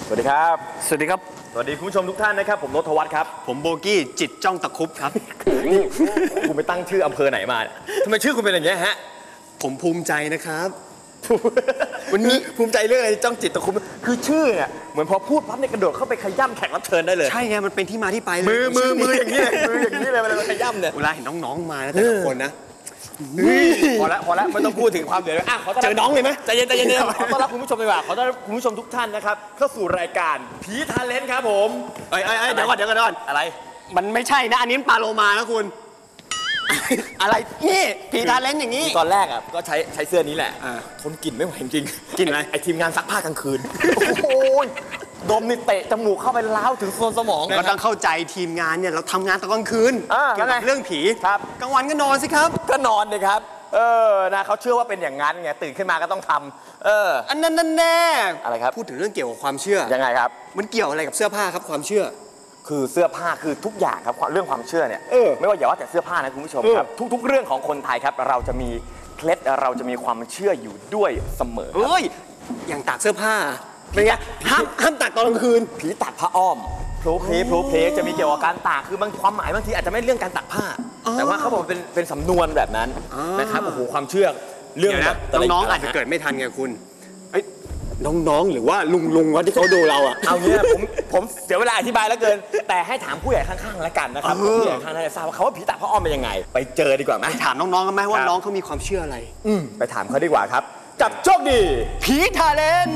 สวัสดีครับสวัสดีครับสวัสดีคุณผู้ชมทุกท่านนะครับผมนทวัฒน์ครับผมโบกี้จิตจ้องตะคุบครับนี่คุณไปตั้งชื่ออำเภอไหนมาทำไมชื่อคุณเป็นอย่างเงี้ยฮะผมภูมิใจนะครับวันนี้ภูมิใจเรื่องอะไรจ้องจิตตะคุมคือชื่อเนี่ยเหมือนพอพูดปั๊บเนี่ยกระโดดเข้าไปขย้ำแขกรับเชิญได้เลยใช่ไงมันเป็นที่มาที่ไปเลยมืออย่างนี้เลยมืออย่างนี้เลยเวลาขย้ำเนี่ยเวลาเห็นน้องๆมานะแต่ละคนนะพอแล้วไม่ต้องพูดถึงความเดือดร้อนเจอน้องเลยไหมใจเย็นขอต้อนรับคุณผู้ชมดีกว่าขอต้อนรับคุณผู้ชมทุกท่านนะครับเข้าสู่รายการผีทาเลนต์ครับผมเดี๋ยวก่อนอะไรมันไม่ใช่นะอันนี้ปลาโลมานะคุณ อะไรนี่ผีทาเลนต์อย่างนี้ตอนแรกอ่ะก็ใช้เสื้อนี้แหละอ่าทนกลิ่นไม่ไหวจริงกลิ่นอะไรไอทีมงานซักผ้ากลางคืนโอ้ยดมนี่เตะจมูกเข้าไปล้าวถึงโซนสมองก็ต้องเข้าใจทีมงานเนี่ยเราทำงานตอนกลางคืน เกี่ยวกับเรื่องผีครับกลางวันก็นอนสิครับก็นอนเลยครับนะเขาเชื่อว่าเป็นอย่างนั้นไงตื่นขึ้นมาก็ต้องทำอันนั้นแน่อะไรครับพูดถึงเรื่องเกี่ยวกับความเชื่อยังไงครับมันเกี่ยวอะไรกับเสื้อผ้าครับความเชื่อคือเสื้อผ้าคือทุกอย่างครับเรื่องความเชื่อเนี่ยไม่ว่าอย่าว่าแต่เสื้อผ้านะคุณผู้ชมครับทุกเรื่องของคนไทยครับเราจะมีเคล็ดเราจะมีความเชื่ออยู่ด้วยเสมอเอ้ยอย่างตากเสื้อผ้าเป็นไงห้ามตากตอนกลางคืนผีตักผ้าอ้อมพลุเพลจะมีเกี่ยวกับการตากคือบางความหมายบางทีอาจจะไม่เรื่องการตากผ้า แต่ว่าเขาบอกเป็นสำนวนแบบนั้นนะครับโอ้โหความเชื่อเรื่องแบบน้องๆอาจจะเกิดไม่ทันไงคุณน้องๆหรือว่าลุงวะที่เขาดูเราอ่ะเอางี้ผมเสียเวลาอธิบายแล้วเกิน แต่ให้ถามผู้ใหญ่ข้างๆแล้วกันนะครับผู้ใหญ่ข้างๆน่าจะทราบว่าเขาว่าผีตักผ้าอ้อมเป็นยังไงไปเจอดีกว่าไหมถามน้องๆกันไหมว่าน้องเขามีความเชื่ออะไรไปถามเขาดีกว่าครับกับโชคดีผีทาเลน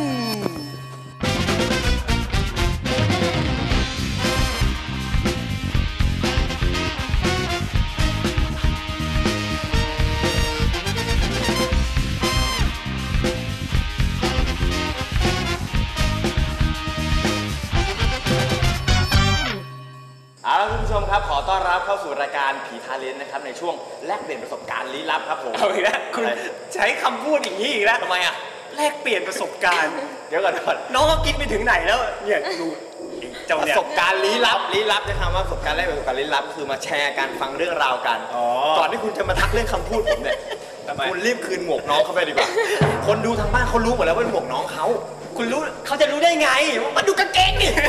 เอาละคุณผู้ชมครับขอต้อนรับเข้าสู่รายการผีทาเลนต์นะครับในช่วงแลกเปลี่ยนประสบการณ์ลี้ลับครับผมเอาอีกแล้วคุณใช้คำพูดอย่างนี้อีกแล้วทำไมอ่ะแลกเปลี่ยนประสบการณ์เดี๋ยวก่อนน้องเขากินไปถึงไหนแล้วเนี่ยดูเจ้าปเนี่ยระสบการณ์ลี้ลับจะคำว่าประสบการณ์แรกประสบการณ์ลี้ลับคือมาแชร์กันฟังเรื่องราวกันก่อนที่คุณจะมาทักเรื่องคำพูดผมเนี่ยคุณรีบคืนหมวกน้องเขาไปดีกว่าคนดูทางบ้านเขารู้หมดแล้วว่าเป็นหมวกน้องเขาคุณรู้เขาจะรู้ได้ไงมาดูกางเกงนี่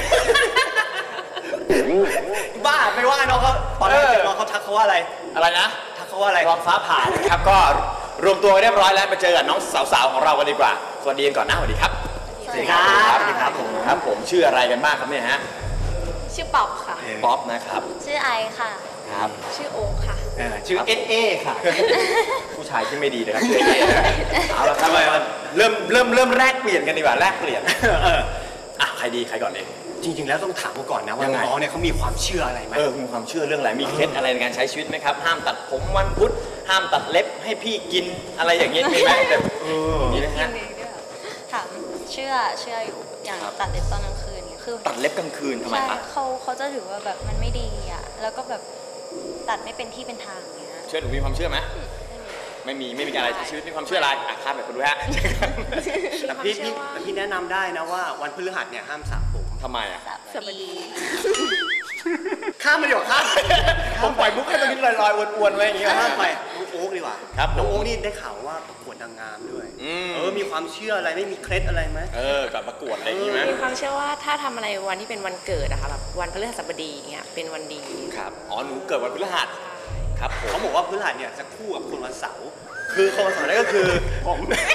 บ้าไม่ว่าน้องเขาตอนแรกเจอน้องเขาทักเขาว่าอะไรนะทักเขาว่าอะไรรองฟ้าผ่านะครับก็รวมตัวเรียบร้อยแล้วไปเจอกับน้องสาวๆของเรากันดีกว่าสวัสดีกันก่อนนะสวัสดีครับสวัสดีครับสวัสดีครับผมครับผมชื่ออะไรกันบ้างครับเนี่ยฮะชื่อป๊อปค่ะป๊อปนะครับชื่อไอค่ะครับชื่อโอ๊คค่ะชื่อเอค่ะผู้ชายที่ไม่ดีนะครับชื่อเอเอาละครับเริ่มแลกเปลี่ยนกันดีกว่าแลกเปลี่ยนใครดีใครก่อนเองจริงๆแล้วต้องถามเขาก่อนนะว่ายังไงน้องเนี่ยเขามีความเชื่ออะไรไหมมีความเชื่อเรื่องอะไรมีเคล็ดอะไรในการใช้ชีวิตไหมครับห้ามตัดผมวันพุธห้ามตัดเล็บให้พี่กินอะไรอย่างเงี้ยมีไหมแบบมีไหมฮะถามเชื่ออยู่อย่างตัดเล็บตอนกลางคืนเนี่ยคือตัดเล็บกลางคืนทำไมใช่ครับเขาจะถือว่าแบบมันไม่ดีอ่ะแล้วก็แบบตัดไม่เป็นที่เป็นทางเงี้ยเชื่อหนูมีความเชื่อไหมไม่มีการอะไรชีวิตมีความเชื่ออะไรข้ามไปคุณดูฮะแต่พี่แนะนำได้นะว่าวันพฤหัสเนี่ยห้ามสระผมทำไมอ่ะสวัสดีข้ามมาดีกว่าข้ามผมปล่อยมุกให้ตรงนี้ลอยๆอ้วนๆไว้อย่างงี้ข้ามนะไปน้องโอ๊กดีกว่าครับน้องโอ๊กนี่ได้ข่าวว่าประกวดนางงามด้วยมีความเชื่ออะไรไม่มีเคล็ดอะไรไหมก่อนประกวดอะไรอย่างงี้ไหมมีความเชื่อว่าถ้าทำอะไรวันที่เป็นวันเกิดอะค่ะแบบวันพฤหัสบดีเงี้ยเป็นวันดีครับหนูเกิดวันพฤหัสครับผมเขาบอกว่าพฤหัสเนี่ยจะคู่กับคนวันเสาร์คือคนวันเสาร์นั่นก็คือผม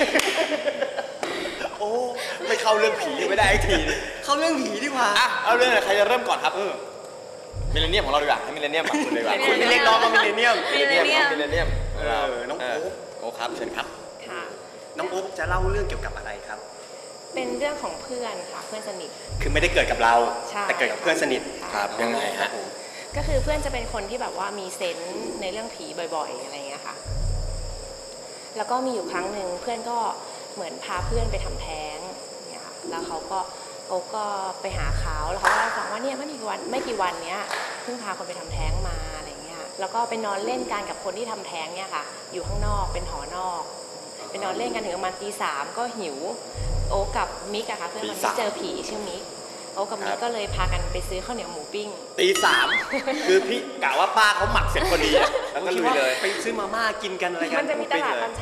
โอ้ไม่เข้าเรื่องผีไม่ได้ไอ้ทีเข้าเรื่องผีดีกว่าเอาเรื่องอะไรใครจะเริ่มก่อนครับมิลเลนเนียมของเราดีกว่าให้มิลเลนเนียมก่อนคุณเลยดีกว่าคุณไม่เรียกน้องว่ามิลเลนเนียมมิลเลนเนียมน้องโอ๊คโอ้ครับเชิญครับค่ะน้องโอ๊คจะเล่าเรื่องเกี่ยวกับอะไรครับเป็นเรื่องของเพื่อนค่ะเพื่อนสนิทคือไม่ได้เกิดกับเราใช่แต่เกิดกับเพื่อนสนิทครับยังไงฮะก็คือเพื่อนจะเป็นคนที่แบบว่ามีเซนส์ในเรื่องผีบ่อยๆอะไรเงี้ยค่ะแล้วก็มีอยู่ครั้งหนึ่งเพื่อนก็เหมือนพาเพื่อนไปทำแท้งเนี่ยค่ะแล้วเขาก็โอ๊คก็ไปหาเขาแล้วเขาก็เล่าให้ฟังว่าเนี่ยไม่กี่วันเนี้ยเพิ่งพาคนไปทำแท้งมาอะไรเงี้ยแล้วก็ไปนอนเล่นกันกับคนที่ทำแท้งเนี่ยค่ะอยู่ข้างนอกเป็นหอนอกไปนอนเล่นกันถึงประมาณตี 3ก็หิวโอ๊คกับมิกอะค่ะเพื่อนคนที่เจอผีชื่อมิกโอ๊คกับมิกก็เลยพากันไปซื้อข้าวเหนียวหมูปิ้งตี 3คือพี่กะว่าป้าเขาหมักเสร็จพอดีแล้วก็ลุยเลยไปซื้อมาม่ากินกันอะไรกันมันจะมีตลาดตอนเช้าไงคะ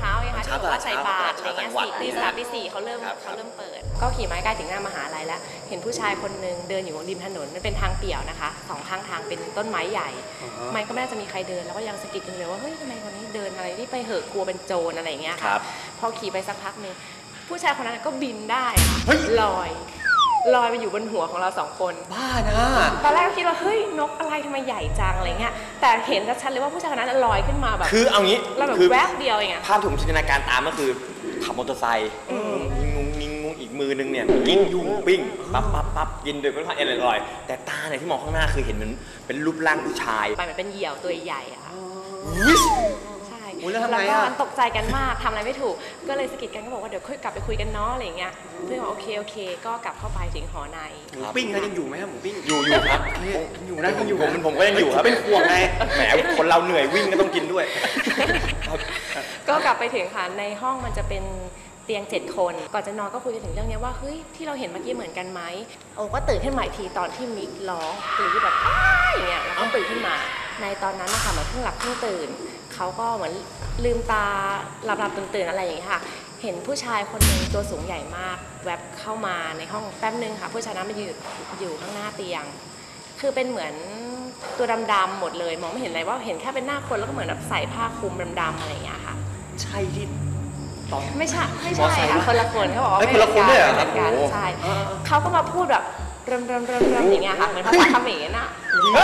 จะบอกว่าใส่บาตรอะไรเงี้ยตีสามตีสี่เขาเริ่มเปิดก็ขี่ไม้กายถึงหน้ามหาลัยแล้วเห็นผู้ชายคนนึงเดินอยู่ริมถนนมันเป็นทางเปี่ยวนะคะ2 ข้างทางเป็นต้นไม้ใหญ่มันก็ไม่น่าจะมีใครเดินแล้วก็ยังสะกิดกันเลยว่าเฮ้ยทำไมคนนี้เดินอะไรที่ไปเหอะกลัวเป็นโจรอะไรเงี้ยค่ะพอขี่ไปสักพักนึงผู้ชายคนนั้นก็บินได้ค่ะลอยไปอยู่บนหัวของเรา2 คนบ้านะตอนแรกก็คิดว่าเฮ้ยนกอะไรทำไมใหญ่จังอะไรเงี้ยแต่เห็นชัดเลยว่าผู้ชายคนนั้นลอยขึ้นมาแบบคือเอางี้เราแบบแวบเดียวเองอะภาพที่ผมจินตนาการตามก็คือขับมอเตอร์ไซค์ยิงงูอีกมือนึงเนี่ยยิงยุงปิ้งปั๊บกินโดยไม่ต้องอร่อยแต่ตาเนี่ยที่มองข้างหน้าคือเห็นมันเป็นรูปร่างผู้ชายไปมันเป็นเหยี่ยวตัวใหญ่อะค่ะแล้วทำไงอะแล้วก็ตกใจกันมากทำอะไรไม่ถูกก็เลยสะกิดกันก็บอกว่าเดี๋ยวค่อยกลับไปคุยกันเนาะอะไรเงี้ยเพื่อนบอกโอเคก็กลับเข้าไปถึงหอในหมูปิ้งเขายังอยู่ไหมครับหมูปิ้งอยู่ครับอยู่นะยังอยู่ผมก็ยังอยู่ครับเป็นห่วงไงแหมคนเราเหนื่อยวิ่งก็ต้องกินด้วยก็กลับไปถึงค่ะในห้องมันจะเป็นเตียง7 คนก่อนจะนอนก็คุยกันถึงเรื่องนี้ว่าเฮ้ยที่เราเห็นเมื่อกี้เหมือนกันไหมโอ้ก็ตื่นขึ้นมาอีกทีตอนที่มิกร้องตื่นที่แบบอย่างเงี้ยแล้วก็ตื่นขึ้นมาในตอนนั้นนะคะเหมือนเพิ่งหลับเพิ่งตื่นเขาก็เหมือนลืมตาหลับตื่นอะไรอย่างเงี้ยค่ะเห็นผู้ชายคนหนึ่งตัวสูงใหญ่มากแวบเข้ามาในห้องแป๊บนึงค่ะผู้ชายนั้นมาอยู่ข้างหน้าเตียงคือเป็นเหมือนตัวดำๆหมดเลยมองไม่เห็นอะไรว่าเห็นแค่เป็นหน้าคนแล้วก็เหมือนแบบใส่ผ้าคลุมดำๆอะไรอย่างเงี้ยค่ะใช่ที่ไม่ใช่ค่ะคนละคนเขาบอกว่าไม่คนละคนด้วยเหรอครับใช่เขาก็มาพูดแบบเริ่มอย่างเงี้ยค่ะเหมือนภาษาเขมรน่ะ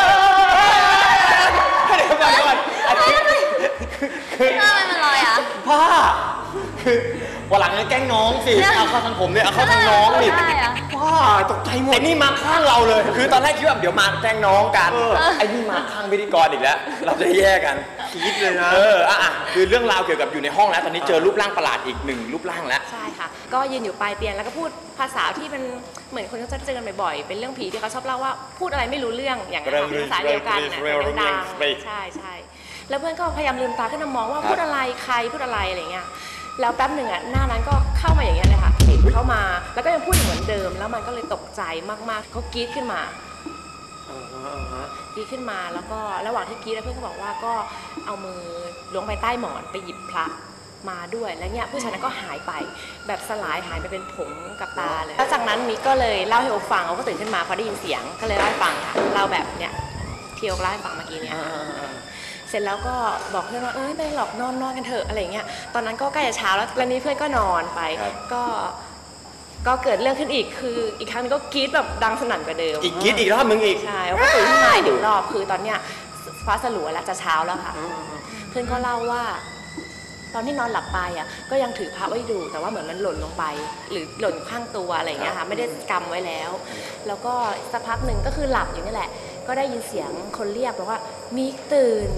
เดี๋ยวก่อนคือมันลอยอ่ะผ้าคือวันหลังแกล้งน้องสิเอาเข้าทางผมเนี่ยเอาเข้าทางน้องดิว้าตกใจหมดไอ้นี่มาข้างเราเลยคือตอนแรกคิดว่าเดี๋ยวมาแกล้งน้องกันไอ้นี่มาข้างพิธีกรอีกแล้วเราจะแยกกันคิดเลยนะคือเรื่องราวเกี่ยวกับอยู่ในห้องแล้วตอนนี้เจอรูปร่างประหลาดอีก1 รูปร่างแล้วใช่ค่ะก็ยืนอยู่ปลายเตียงแล้วก็พูดภาษาที่เป็นเหมือนคนเขาจะเจอกันบ่อยๆเป็นเรื่องผีที่เขาชอบเล่าว่าพูดอะไรไม่รู้เรื่องอย่างนั้นภาษาเดียวกันนะดังๆใช่แล้วเพื่อนก็พยายามลืมตาขึ้นมามองว่าพูดอะไรใครพูดอะไรอะไรเงี้ยแล้วแป๊บหนึ่งหน้านั้นก็เข้ามาอย่างเงี้ยเลยค่ะเห็นเข้ามาแล้วก็ยังพูดเหมือนเดิมแล้วมันก็เลยตกใจมากๆเขากรี๊ดขึ้นมาแล้วก็ระหว่างที่กรี๊ดเพื่อนก็บอกว่าก็เอามือล้วงไปใต้หมอนไปหยิบพระมาด้วยแล้วเนี่ยผู้ชายนั้นก็หายไปแบบสลายหายไปเป็นผงกับตาเลยแล้วจากนั้นมิกก็เลยเล่าให้โอฟังเขาก็ตื่นขึ้นมาพอได้ยินเสียงก็เลยเล่าให้ฟังค่ะเล่าแบบเนี้ยที่โอเล่าให้ฟังเมื่อกี้เนี่ยเสร็จแล้วก็บอกเพื่อนว่าไม่หรอกนอนกันเถอะอะไรเงี้ยตอนนั้นก็ใกล้จะเช้าแล้วนี้เพื่อนก็นอนไปก็เกิดเรื่องขึ้นอีกคืออีกครั้งนึงก็กรี๊ดแบบดังสนั่นกว่าเดิมกรี๊ดอีกรอบมึงอีกใช่ก็ตื่นขึ้นมาอีกรอบคือตอนเนี้ยฟ้าสลัวแล้วจะเช้าแล้วค่ะเพื่อนก็เล่าว่าตอนที่นอนหลับไปก็ยังถือพระไว้ดูแต่ว่าเหมือนมันหล่นลงไปหรือหล่นข้างตัวอะไรเงี้ยค่ะไม่ได้กำไว้แล้วก็สักพักหนึ่งก็คือหลับอยู่นี่แหละก็ได้ยินเสียงคนเรียกบอกว่ามิกตื่น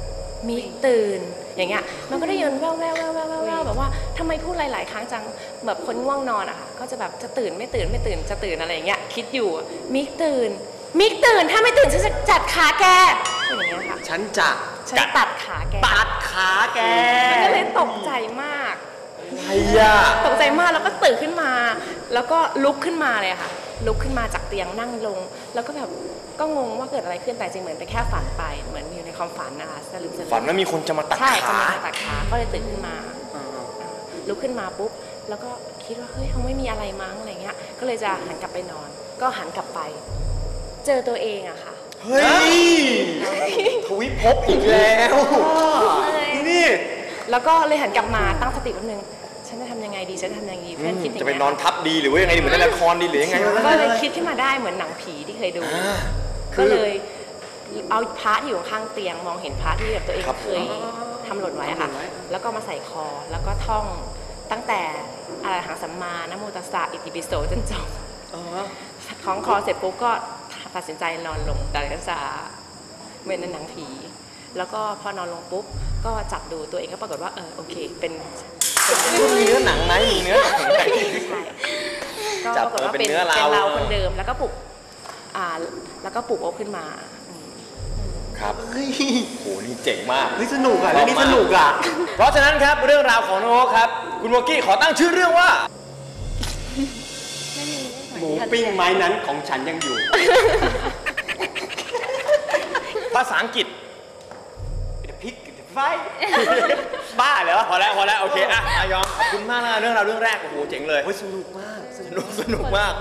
อย่างเงี้ยมันก็ได้ยินแว่วแบบว่าทำไมพูดหลายๆครั้งจังแบบคนง่วงนอนค่ะก็จะแบบจะตื่นไม่ตื่นจะตื่นอะไรอย่างเงี้ยคิดอยู่มิกตื่นถ้าไม่ตื่นฉันจะจัดขาแกอย่างเงี้ยค่ะฉันตัดขาแกก็เลยตกใจมากตกใจมากแล้วก็ตื่นขึ้นมาแล้วก็ลุกขึ้นมาเลยค่ะลุกขึ้นมาจากเตียงนั่งลงแล้วก็แบบก็งงว่าเกิดอะไรขึ้นแต่จริงเหมือนเป็นแค่ฝันไปเหมือนอยู่ในความฝันนะคะสลืมฝันว่ามีคนจะมาตัดขาใช่จะมาตัดขาก็เลยตื่นขึ้นมาลุกขึ้นมาปุ๊บแล้วก็คิดว่าเฮ้ยเขาไม่มีอะไรมั้งอะไรเงี้ยก็เลยจะหันกลับไปนอนก็หันกลับไปเจอตัวเองอะค่ะเฮ้ยทวิภพอีกแล้วนี่แล้วก็เลยหันกลับมาตั้งสติแป๊บนึงฉันจะทำยังไงดีเพื่อนคิดอย่างนี้จะไปนอนทับดีหรือว่ายังไงเหมือนในละครดีหรือยังไงก็เลยคิดขึ้นมาได้เหมือนหนังผีที่เคยดูก็เลยเอาพระที่อยู่ข้างเตียงมองเห็นพระที่แบบตัวเองเคยทำหล่นไว้ค่ะแล้วก็มาใส่คอแล้วก็ท่องตั้งแต่อรหังสัมมานะโมตัสสะอิติปิโสจนจบของคอเสร็จปุ๊บก็ตัดสินใจนอนลงแต่ก็จะเหมือนในหนังผีแล้วก็พอนอนลงปุ๊บก็จับดูตัวเองก็ปรากฏว่าโอเคเป็นมีเนื้อหนังไหมมีเนื้อหนังใช่ก็ปรากฏว่าเป็นเราคนเดิมแล้วก็ปลุกโอ๊คขึ้นมาครับโหนี่เจ๋งมากนี่สนุกอ่ะนี่สนุกอ่ะเพราะฉะนั้นครับเรื่องราวของน้องโอ๊คครับคุณวอกกี้ขอตั้งชื่อเรื่องว่าหมูปิ้งไม้นั้นของฉันยังอยู่ภาษาอังกฤษ The pig the fight บ้าเหรอพอแล้วโอเคอ่ะอายองขอบคุณมากนะเรื่องราวเรื่องแรกโอ้โหเจ๋งเลยสนุกมากสนุกมาก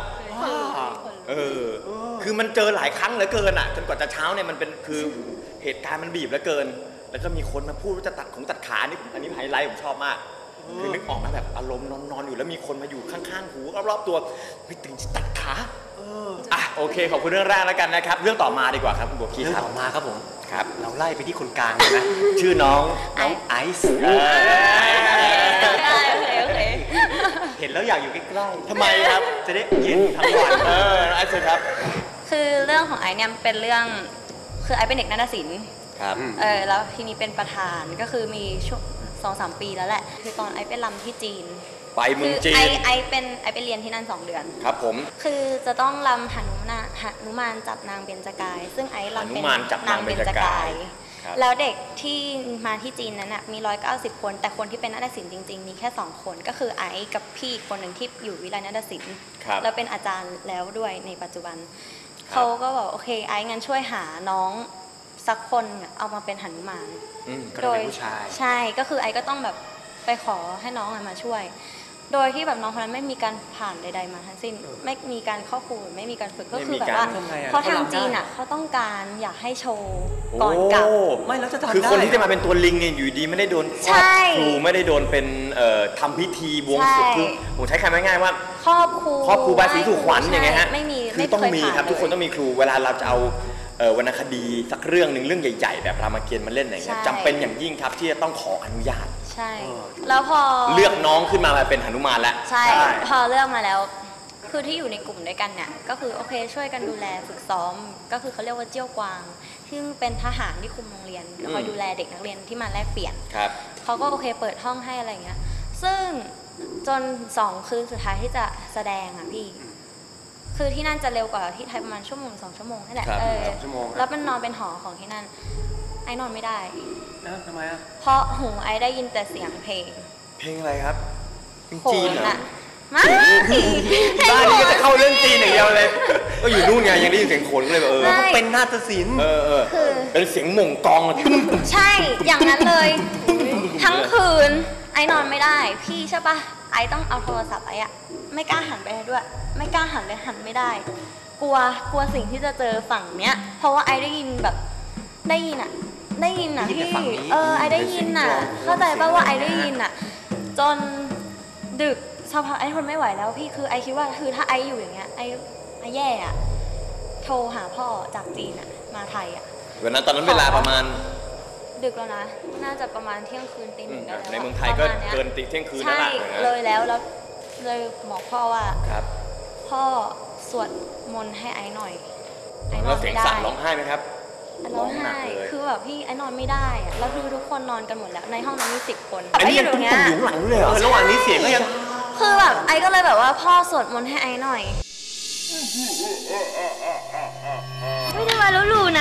คือมันเจอหลายครั้งเหลือเกินอ่ะจนกว่าจะเช้าเนี่ยมันเป็นคือเหตุการณ์มันบีบเหลือเกิน แล้วก็มีคนมาพูดว่าจะตัดขาอันนี้ไฮไลท์ผมชอบมากคือนึกออกมาแบบอารมณ์นอนอยู่แล้วมีคนมาอยู่ข้างๆหูรอบๆตัวไม่ตื่นจะตัดขาอ่ะโอเคขอบคุณเรื่องแรกแล้วกันนะครับเรื่องต่อมาดีกว่าครับคุณโบกี้เรื่องครับต่อมาครับผมครับเราไล่ไปที่คนกลางเลยนะชื่อน้องไอซ์โอเคเห็นแล้วอยากอยู่ใกล้ๆทำไมครับจะได้เย็นทั้งวันไอซ์ครับคือเรื่องของไอซ์เนี่ยเป็นเรื่องคือไอซ์เป็นเด็กนาฏศิลป์ครับแล้วทีนี้เป็นประธานก็คือมีช่วง2-3 ปีแล้วแหละคือตอนไอซ์ไปรำที่จีนไปเมืองจีคือน ไอไปเรียนที่นั่น2 เดือนครับผมคือจะต้องรำหนุมานจับนางเบญจกาย ซึ่งไอซ์รำเป็นหนุมานจับนางเบญจกายครับแล้วเด็กที่มาที่จีนนั้นน่ะมี190 คนแต่คนที่เป็นนาฏศิลป์จริงๆมีแค่2 คนก็คือไอซ์กับพี่คนหนึ่งที่อยู่วิไลนาฏศิลป์ครับแล้วเป็นอาจารย์แล้วด้วยในปัจจุบันเขาก็บอกโอเคไอซ์งั้นช่วยหาน้องสักคนเอามาเป็นหนุมานก็ต้องเป็นผู้ชายใช่ก็คือไอซ์ก็ต้องแบบไปขอให้น้องมาช่วย โดยที่แบบน้องคนนั้นไม่มีการผ่านใดๆมาทั้งสิ้น ไม่มีการเข้าครูไม่มีการฝึกก็คือแบบว่าทำไงอะเพราะทางจีนอ่ะเขาต้องการอยากให้โชว์ก่อนกลับไม่แล้วจะทำได้คือคนที่จะมาเป็นตัวลิงเนี่ยอยู่ดีไม่ได้โดนใช่ครูไม่ได้โดนเป็นทำพิธีบวงสรวงใช่คือผมใช้คำง่ายๆว่าครอบครูครอบครูบาศรีสุขวัญอย่างเงี้ยฮะไม่มีคือต้องมีครับทุกคนต้องมีครูเวลาเราจะเอาวรรณคดีสักเรื่องหนึ่งเรื่องใหญ่ ๆ แบบรามเกียรติ์มาเล่นอย่างเงี้ยจำเป็นอย่างยิ่งครับที่จะต้องขออนุญาตใช่ แล้วพอเลือกน้องขึ้นมาเป็นหนุมานแล้วใช่ พอเลือกมาแล้ว คือที่อยู่ในกลุ่มด้วยกันเนี่ย ก็คือโอเคช่วยกันดูแลฝึกซ้อม ก็คือเขาเรียกว่าเจี้ยวกวาง ซึ่งเป็นทหารที่คุมโรงเรียนคอยดูแลเด็กนักเรียนที่มาแลกเปลี่ยนครับเขาก็โอเคเปิดห้องให้อะไรเงี้ย ซึ่งจน2 คืนสุดท้ายที่จะแสดงอ่ะพี่ คือที่นั่นจะเร็วกว่าที่ไทยประมาณ1-2 ชั่วโมงนั่นแหละครับ 2 ชั่วโมงแล้วมันนอนเป็นหอของที่นั่น ไอ้นอนไม่ได้นะทำไมอ่ะเพราะหูไอ้ได้ยินแต่เสียงเพลงเพลงอะไรครับเพลงโขจีนนเหรออะไม่บ้านนี้ก็จะเข้าเรื่องจีนอย่างเดียวเลย ก็อยู่นู่นไงยังได้ยินเสียงโขนก็เลยแบบไม่ก็เป็นนาฏศิลป์คือเป็นเสียงหม่งกองอะตุ้มใช่ อย่างนั้นเลย ทั้งคืน ไอ้นอนไม่ได้ พี่ใช่ปะไอ้ต้องเอาโทรศัพท์ไอ้อะไม่กล้าหันไปด้วย ไม่กล้าหันเลยหันไม่ได้ กลัวสิ่งที่จะเจอฝั่งเนี้ย เพราะว่าไอ้ได้ยินแบบได้ยินอะพี่ไอ้ได้ยินอะเข้าใจป่ะว่าไอ้ได้ยินอะจนดึกสักพักไอ้ทนไม่ไหวแล้วพี่คือไอ้คิดว่าคือถ้าไอ้อยู่อย่างเงี้ยไอ้แย่อะโทรหาพ่อจากจีนอะมาไทยอะวันนั้นตอนนั้นเวลาประมาณดึกแล้วนะ น่าจะประมาณเที่ยงคืนตี 1ได้แล้วในเมืองไทยก็ประมาณนี้เกินเที่ยงคืนแล้วใช่ล่ะเลยแล้วเลยบอกพ่อว่าครับพ่อสวดมนต์ให้ไอ้หน่อย ไอ้นแล้อวน เสียไม่งได้สั่นร้องไห้ไหมครับร้องหนัไห้กเลยคือแบบพี่ไอ้นอนไม่ได้อะแล้วคือทุกคนนอนกันหมดแล้ว ในห้องนั้นมี10 คนอันนี้ยังไอยู่ตุ้มตรงเนี้ยอยู่ข้างหลังเลยเหรอระหว่างนี้เสียงก็ยังคือแบบไอ้ก็เลยแบบว่าพ่อสวดมนต์ให้ไอ้หน่อย ไม่ได้มาแล้วลูนะ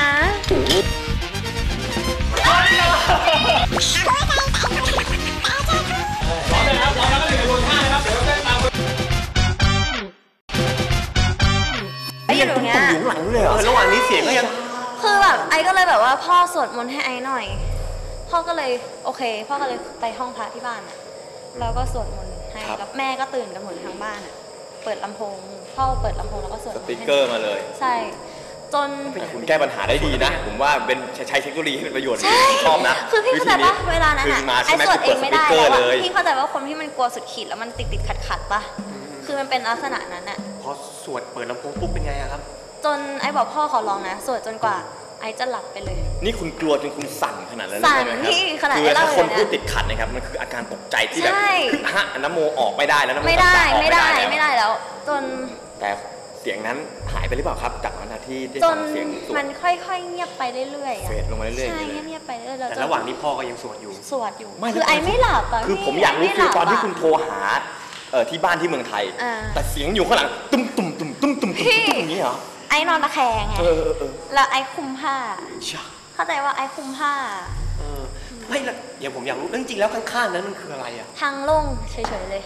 ไอ้อยู่ตรงเนี้ยอยู่ข้างหลังเลยเหรอระหว่างนี้เสียงก็ยังคือแบบไอ้ก็เลยแบบว่าพ่อสวดมนต์ให้ไอ้หน่อย พ่อก็เลยโอเค พ่อก็เลยไปห้องพระที่บ้านอ่ะแล้วก็สวดมนต์ให้แล้วแม่ก็ตื่นกันหมดทั้งบ้านอ่ะเปิดลำโพงพ่อเปิดลำโพงแล้วก็สวดสมนต์ติ๊กให้เกอร์มาเลยใช่จนคุณแก้ปัญหาได้ดีนะ ผมว่าเป็นใช้เทคโนโลยีให้เป็นประโยชน์ใช่ชอบนะคือพี่เข้าใจปะเวลานั้นคืออ่ะมาไอ้ใช่ไหมสวดเองไม่ได้กดสติ๊กเกอแล้วร์อะเลยพี่เข้าใจว่าคนที่มันกลัวสุดขีดแล้วมันติดขัดปะคือมันเป็นลักษณะนั้นอ่ะพอสวดเปิดลำโพงปุ๊บเป็นไงอะครับจนไอ้บอกพ่อขอร้องนะสวดจนกว่าไอ้จะหลับไปเลยนี่คุณกลัวจนคุณสั่นขนาดนั้นเลยสั่นใช่ไหมครับพี่ขนาดคือไอ้ถ้าเล่าคนเลยนะพูดติดขัดนะครับมันคืออาการตกใจที่แบบใช่คือฮะน้ำโมออกไม่ได้แล้วน้ำโมไม่ได้ต่างๆออกไม่ได้แล้วไม่ได้แล้ว จนแต่เสียงนั้นหายไปหรือเปล่าครับจากวันที่ได้จฟันงเสียงสวมัดนค่อยๆเงียบไปเรื่อยๆอะเฟดลงมาเรื่อยๆอใช่ย่างนี้เลยเงียบๆไปเรื่อยๆแต่จนระหว่างนี้พ่อก็ยังสวดอยู่สวดอยู่ไม่คือไอ้ไม่หลับอะคือพี่ผมอยากรู้ไฟีลตอนที่ไม่หลับะคุณโทรหาที่บ้านที่เมืองไทยอ่าแต่เสียงอยู่ข้างหลังตุ้มตุ้มตุ้มตุ้มตุ้มตุ้มพี่ตุ้มอย่างนี้เหรอไอ้นอนตะแคงไงเออแล้วไอ้คุมผ้าช่ะเข้าใจว่าไอ้คุมผ้าไม่ละเดี๋ยวผมอยากรู้เรื่องจริงแล้วข้างๆนั้นมันคืออะไรอะทางโล่งเฉยๆเลย ท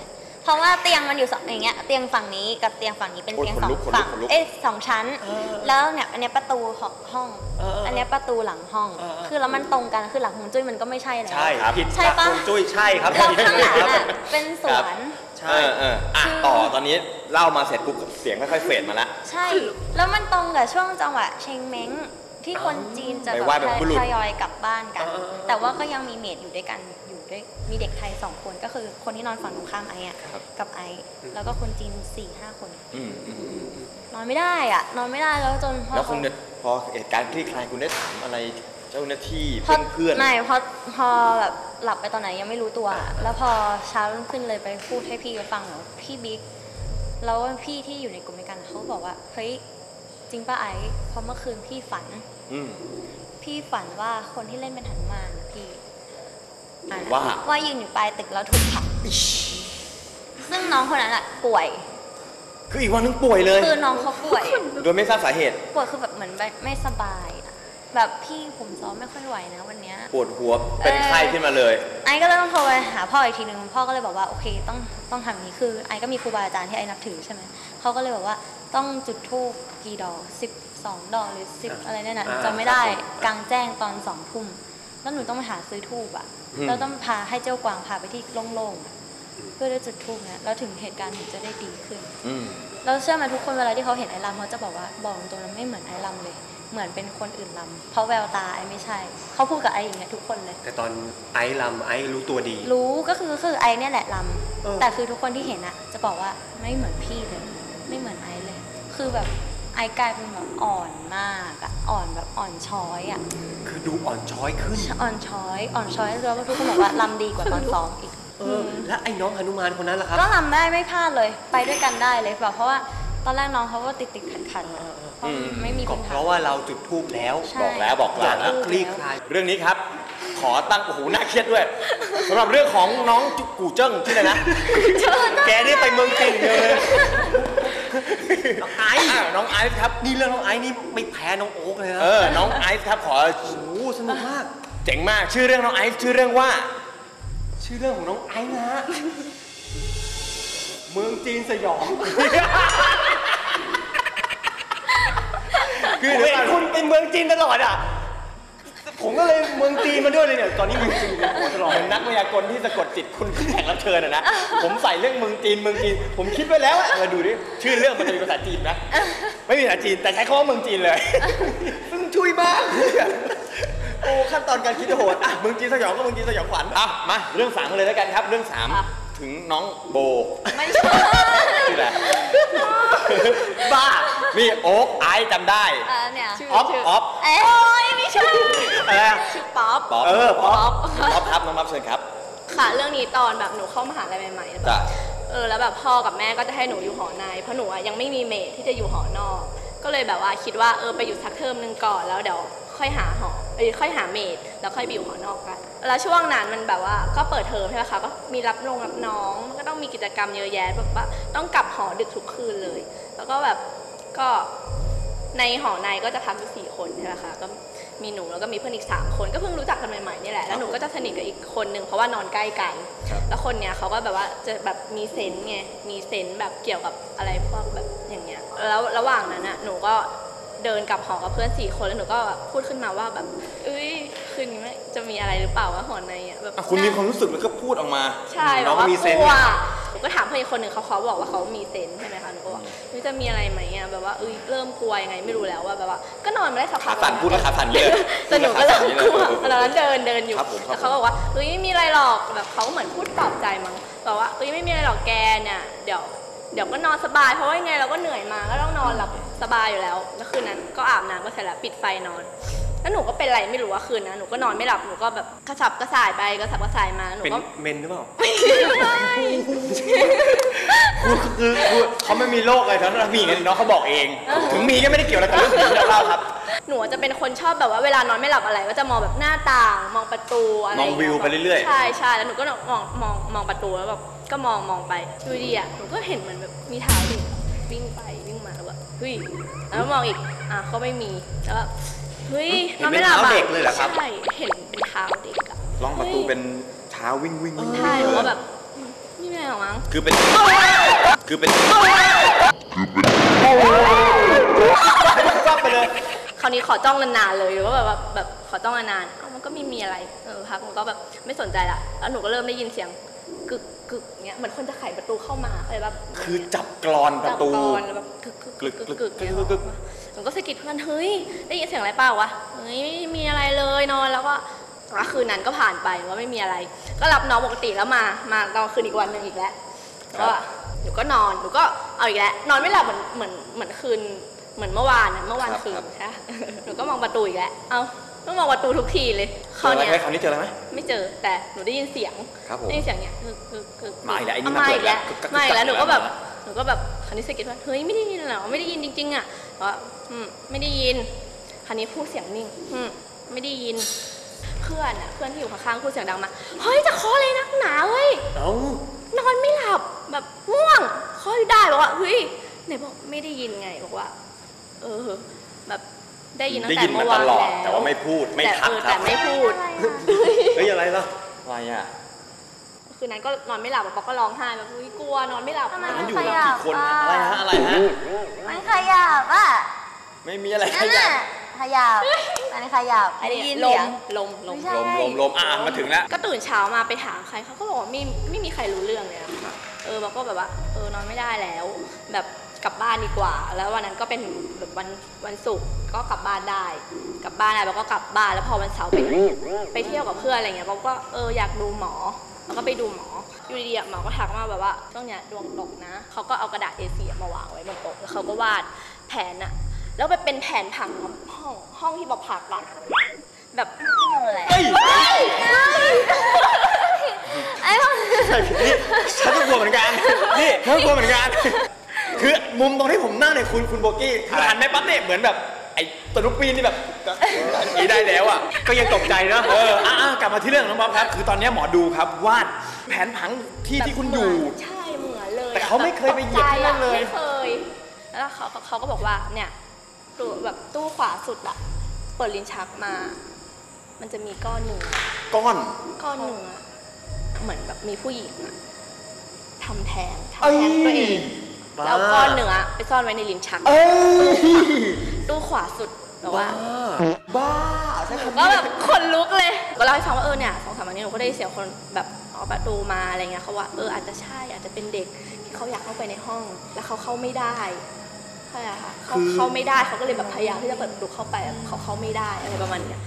เพราะว่าเตียงมันอยู่อย่างเงี้ยเตียงฝั่งนี้กับเตียงฝั่งนี้เป็นเตียงสองฝั่งสองชั้นแล้วเนี่ยอันเนี้ยประตูของห้องอันเนี้ยประตูหลังห้องคือแล้วมันตรงกันคือหลังฮวงจุ้ยมันก็ไม่ใช่แล้วใช่ครับใช่ปะฮวงจุ้ยใช่ครับแล้วข้างหลังอ่ะเป็นสวนใช่ต่อตอนนี้เล่ามาเสร็จปุ๊บเสียงค่อยๆเฟดมาละใช่ แล้วมันตรงกับช่วงจังหวะเชงเม้งที่คนจีนจะแบบทยอยกลับบ้านกัน แต่ว่าก็ยังมีเมดอยู่ด้วยกันอยู่ด้วยมีเด็กไทย2 คนก็คือคนที่นอนฝั่งตรงข้ามไอ้อะกับไอ้แล้วก็คนจีน 4-5 คนนอนไม่ได้อะนอนไม่ได้แล้วจนแล้วคุณพอเหตุการณ์คลี่คลายคุณได้ถามอะไรเจ้าหน้าที่เพื่อนไม่พอแบบหลับไปตอนไหนยังไม่รู้ตัว แล้วพอเช้ารุ่งขึ้นเลยไปพูดให้พี่ฟังว่าพี่บิ๊กแล้วพี่ที่อยู่ในกลุ่มด้วยกันเขาบอกว่าเฮ้ยจริงป่ะไอ้เพราะเมื่อคืนพี่ฝันพี่ฝันว่าคนที่เล่นเป็นหนุมานพี่ว่ายืนอยู่ปลายตึกแล้วถูกผลักซึ่งน้องคนนั้นอะป่วยคืออีกวันนึงป่วยเลยคือน้องเขาป่วยโดยไม่ทราบสาเหตุป่วยคือแบบเหมือนไม่สบายแบบพี่ผมซ้อมไม่ค่อยไหวนะวันนี้ปวดหัวเป็นไข้ขึ้นมาเลยไอ้ก็เลยต้องโทรไปหาพ่ออีกทีนึงพ่อก็เลยบอกว่าโอเคต้องทำอย่างนี้คือไอ้ก็มีครูบาอาจารย์ที่ไอ้นับถือใช่ไหมเขาก็เลยบอกว่าต้องจุดธูปกี่ดอก12 ดอกหรือ10อะไรเนี่ยนะจำไม่ได้กลางแจ้งตอน2 ทุ่มแล้วหนูต้องไปหาซื้อธูปอ่ะแล้วต้องพาให้เจ้ากวางพาไปที่โล่งๆเพื่อได้จุดธูปนะแล้วถึงเหตุการณ์ถึงจะได้ดีขึ้นแล้วเชื่อไหมทุกคนเวลาที่เขาเห็นไอ้ลำเขาจะบอกว่าบอกตรงนั้นไม่เหมือนไอ้ลำเลยเหมือนเป็นคนอื่นลำเพราะแววตาไอ้ไม่ใช่เขาพูดกับไอ้อย่างเงี้ยทุกคนเลยแต่ตอนไอ้ลำไอ้รู้ตัวดีรู้ก็คือไอ้เนี่ยแหละลำแต่คือทุกคนที่เห็นอะจะบอกว่าไม่เหมือนพี่เลยไม่เหมือนไอ้เลยคือแบบไอ้กลายเป็นแบบอ่อนมากอะอ่อนแบบอ่อนช้อยอะคือดูอ่อนช้อยขึ้นอ่อนช้อยแล้วทุกคนบอกว่าลำดีกว่าตอนซ้อมอีกแล้วไอ้น้องหนุมานคนนั้นล่ะครับก็ลำได้ไม่พลาดเลยไปด้วยกันได้เลยแบบเพราะว่าตอนแรกน้องเขาก็ติดขัดไม่มีปัญหาเพราะว่าเราจุดธูปแล้วบอกแล้วคลี่คลายเรื่องนี้ครับขอตั้งโอ้โหน่าเครียดด้วยสำหรับเรื่องของน้องกูเจิ้งที่ไหนนะแกนี่ไปเมืองจีนเลยน้องไอซ์ครับนี่เรื่องน้องไอซ์นี่ไม่แพ้น้องโอ๊กเลยนะน้องไอซ์ครับขอโอ้โหสนุกมากเจ๋งมากชื่อเรื่องน้องไอซ์ชื่อเรื่องว่าชื่อเรื่องของน้องไอซ์นะฮะเมืองจีนสยองคือเห็นคุณเป็นเมืองจีนตลอดอ่ะผมก็เลยเมืองจีนมาด้วยเลยเนี่ยตอนนี้เมืองจีนตลอดนักมายากลที่สะกดจิตคุณแขกรับเชิญนะผมใส่เรื่องเมืองจีนผมคิดไว้แล้วมาดูดิชื่อเรื่องมันจะมีภาษาจีนนะไม่มีภาษาจีนแต่ใช้คำว่าเมืองจีนเลยซึ่งช่วยมากโอ้ขั้นตอนการคิดโหดเมืองจีนสยองก็เมืองจีนสยองขวัญมาเรื่อง3เลยแล้วกันครับเรื่อง3ถึงน้องโบไม่ใช่ชื่ออะไรบ้ามีโอ๊กไอซ์จำได้เนี่ยออฟไม่ใช่อะไรชื่อป๊อปป๊อปครับน้องป๊อปเชิญครับค่ะเรื่องนี้ตอนแบบหนูเข้ามหาลัยใหม่ๆแล้วแบบพ่อกับแม่ก็จะให้หนูอยู่หอในเพราะหนูยังไม่มีเมทที่จะอยู่หอนอกก็เลยแบบว่าคิดว่าไปอยู่สักเทอมนึงก่อนแล้วเดี๋ยวค่อยหาค่อยหาเมทแล้วค่อยไปอยู่หอนอกกันแล้วช่วงนั้นมันแบบว่าก็เปิดเทอมใช่ไหมคะก็มีรับน้องก็ต้องมีกิจกรรมเยอะแยะแบบว่าต้องกลับหอดึกทุกคืนเลยแล้วก็แบบก็ในหอในก็จะพักอยู่4 คนใช่ไหมคะก็มีหนูแล้วก็มีเพื่อนอีก3 คนก็เพิ่งรู้จักกันใหม่ๆนี่แหละแล้วหนูก็จะสนิทกับอีกคนนึงเพราะว่านอนใกล้กันแล้วคนเนี้ยเขาก็แบบว่าจะแบบมีเซนส์ไงมีเซนส์แบบเกี่ยวกับอะไรพวกแบบอย่างเงี้ยแล้วระหว่างนั้นน่ะหนูก็เดินกลับหอกับเพื่อน4 คนแล้วหนูก็พูดขึ้นมาว่าแบบคืนนี้จะมีอะไรหรือเปล่าวะหอในอ่ะแบบคุณมีความรู้สึกแล้วก็พูดออกมาใช่แบบว่าหนูก็ถามเพื่อนอีกคนหนึ่งเขาบอกว่าเขามีเซนส์ใช่ไหมคะหนูก็บอกจะมีอะไรไหมอ่ะแบบว่าเริ่มกลัวยังไงไม่รู้แล้วว่าแบบว่าก็นอนไม่ได้สักพักขาสั่นพูดแล้วขาสั่นเยอะแต่หนูก็เริ่มกลัวแล้วเดินอยู่แล้วเขาบอกว่าไม่มีอะไรหรอกแบบเขาเหมือนพูดปลอบใจมั้งบอกว่าไม่มีอะไรหรอกแกเนี่ยเดี๋ยวก็นอนสบายเพราะว่าไงเราก็เหนื่อยมาก็ต้องนอนหลับสบายอยู่แล้วแล้วคืนนั้นก็อาบน้ำก็เสร็จแล้วปิดไฟนอนแล้วหนูก็เป็นอะไรไม่รู้ว่าคืนนั้นหนูก็นอนไม่หลับหนูก็แบบกระสับกระส่ายไปกระสับกระส่ายมาหนูก็เมนหรือเปล่าไม่ใช่คือเขาไม่มีโรคอะไรทั้งนั้นมีกันน้องเขาบอกเองถึงมีก็ไม่ได้เกี่ยวอะไรกับเรื่องที่เราเล่าครับหนูจะเป็นคนชอบแบบว่าเวลานอนไม่หลับอะไรก็จะมองแบบหน้าต่างมองประตูอะไรมองวิวไปเรื่อยๆใช่แล้วหนูก็มองประตูแล้วแบบก็มองไปดูดีอ่ะหนูก็เห็นเหมือนแบบมีเท้าเด็กวิ่งไปวิ่งมาแล้วแบบเฮ้ยแล้วมองอีกก็ไม่มีแล้วแบบเฮ้ยนอนไม่หลับเด็กเลยเหรอครับใช่เห็นเป็นเท้าเด็กอะลองประตูเป็นเท้าวิ่งใช่หนูก็แบบนี่แม่หรอมั้งคือเป็นก็ไปเลยคราวนี้ขอจ้องนานๆเลยหรือว่าแบบขอจ้องนานๆมันก็ไม่มีอะไรพักมันก็แบบไม่สนใจละแล้วหนูก็เริ่มได้ยินเสียงกึกกึกเงี้ยเหมือนคนจะไขประตูเข้ามาอะไรแบบคือจับกรอนประตูจับกรอนแบบกึกกึกกึกกึกกึกหนูก็สะกิดเพื่อนเฮ้ยได้ยินเสียงอะไรเปล่าวะเฮ้ยไม่มีอะไรเลยนอนแล้วก็คืนนั้นก็ผ่านไปว่าไม่มีอะไรก็รับน้องปกติแล้วมาตอนคืนอีกวันหนึ่งอีกแล้วก็หนูก็นอนหนูก็เอาอีกแล้วนอนไม่หลับเหมือนคืนเหมือนเมื่อวานคืนใช่หนูก็มองประตูอีกแล้วต้องมองประตูทุกทีเลยคราวนี้เจออะไรไหมไม่เจอแต่หนูได้ยินเสียงได้ยินเสียงเนี้ยคือมาอีกแล้วไอ้นี่มาอีกแล้วหนูก็แบบคราวนี้สะกิดว่าเฮ้ยไม่ได้ยินเหรอไม่ได้ยินจริงๆอ่ะว่าไม่ได้ยินคราวนี้พูดเสียงนิ่งไม่ได้ยินเพื่อนที่อยู่ข้างๆพูดเสียงดังมาเฮ้ยจะเคาะเลยนักหนาเฮ้ยนอนไม่หลับแบบง่วงเคาะได้บอกว่าเฮ้ยไหนบอกไม่ได้ยินไงบอกว่าแบบได้ยินตั้งแต่เมื่อวานแล้วแต่ว่าไม่พูดไม่ทักครับแต่ไม่พูดเฮ้ยอะไรล่ะอะไรอ่ะคืนนั้นก็นอนไม่หลับป๊อกก็ร้องไห้แบบกลัวนอนไม่หลับมันอยู่กันกี่คนอะไรฮะมันขยับอ่ะไม่มีอะไรขยับอันนี้ขยับได้ยินลมมาถึงแล้วก็ตื่นเช้ามาไปถามใครเขาก็บอกว่าไม่มีใครรู้เรื่องเลยนะคะบอกก็แบบว่านอนไม่ได้แล้วแบบกลับบ้านดีกว่าแล้ววันนั้นก็เป็นแบบวันศุกร์ก็กลับบ้านได้แล้วก็กลับบ้านแล้วพอวันเสาร์ไปเที่ยวกับเพื่อนอะไรเงี้ยก็อยากดูหมอแล้วก็ไปดูหมออยู่ดีๆหมอก็ทักมาแบบว่าช่วงเนี้ยดวงตกนะเขาก็เอากระดาษ A4 มาวางไว้บนโต๊ะแล้วเขาก็วาดแผนอะแล้วไปเป็นแผนผังห้องที่บอกผ่าตัดแบบอะไรฉันก็กลัวเหมือนกันนี่ฉันก็กลัวเหมือนกันคือมุมตรงที่ผมนั่งเนี่ยคุณโบกี้คือหันไปปั๊บเนี่ยเหมือนแบบไอ้ตัวลูกปีนนี่แบบนี่ได้แล้วอ่ะก็ยังตกใจนะกลับมาที่เรื่องน้องป๊อปครับคือตอนนี้หมอดูครับวาดแผนผังที่คุณอยู่ใช่เหมือนเลยแต่เขาไม่เคยไปเหยียบที่นั่นเลยไม่เคยแล้วเขาก็บอกว่าเนี่ยตู้ขวาสุดอะเปิดลิ้นชักมามันจะมีก้อนหนึ่งก้อนหนึ่งอะเหมือนแบบมีผู้หญิงอะทำแท้งตัวเองแล้วก้อนหนึ่งอะไปซ่อนไว้ในลิ้นชักตู้ขวาสุดแบบว่าบ้าก็แบบขนลุกเลยก็เล่าให้ฟังว่าเนี่ย2-3 วันนี้หนูก็ได้เสียงคนแบบเอาประตูมาอะไรเงี้ยเขาว่าอาจจะใช่อาจจะเป็นเด็กที่เขาอยากเข้าไปในห้องแล้วเขาเข้าไม่ได้ใช่ค่ะเขาไม่ได้เขาก็เลยแบบพยายามที่จะเปิดประตูเข้าไปเขาเข้าไม่ได้อะไรประมาณนี้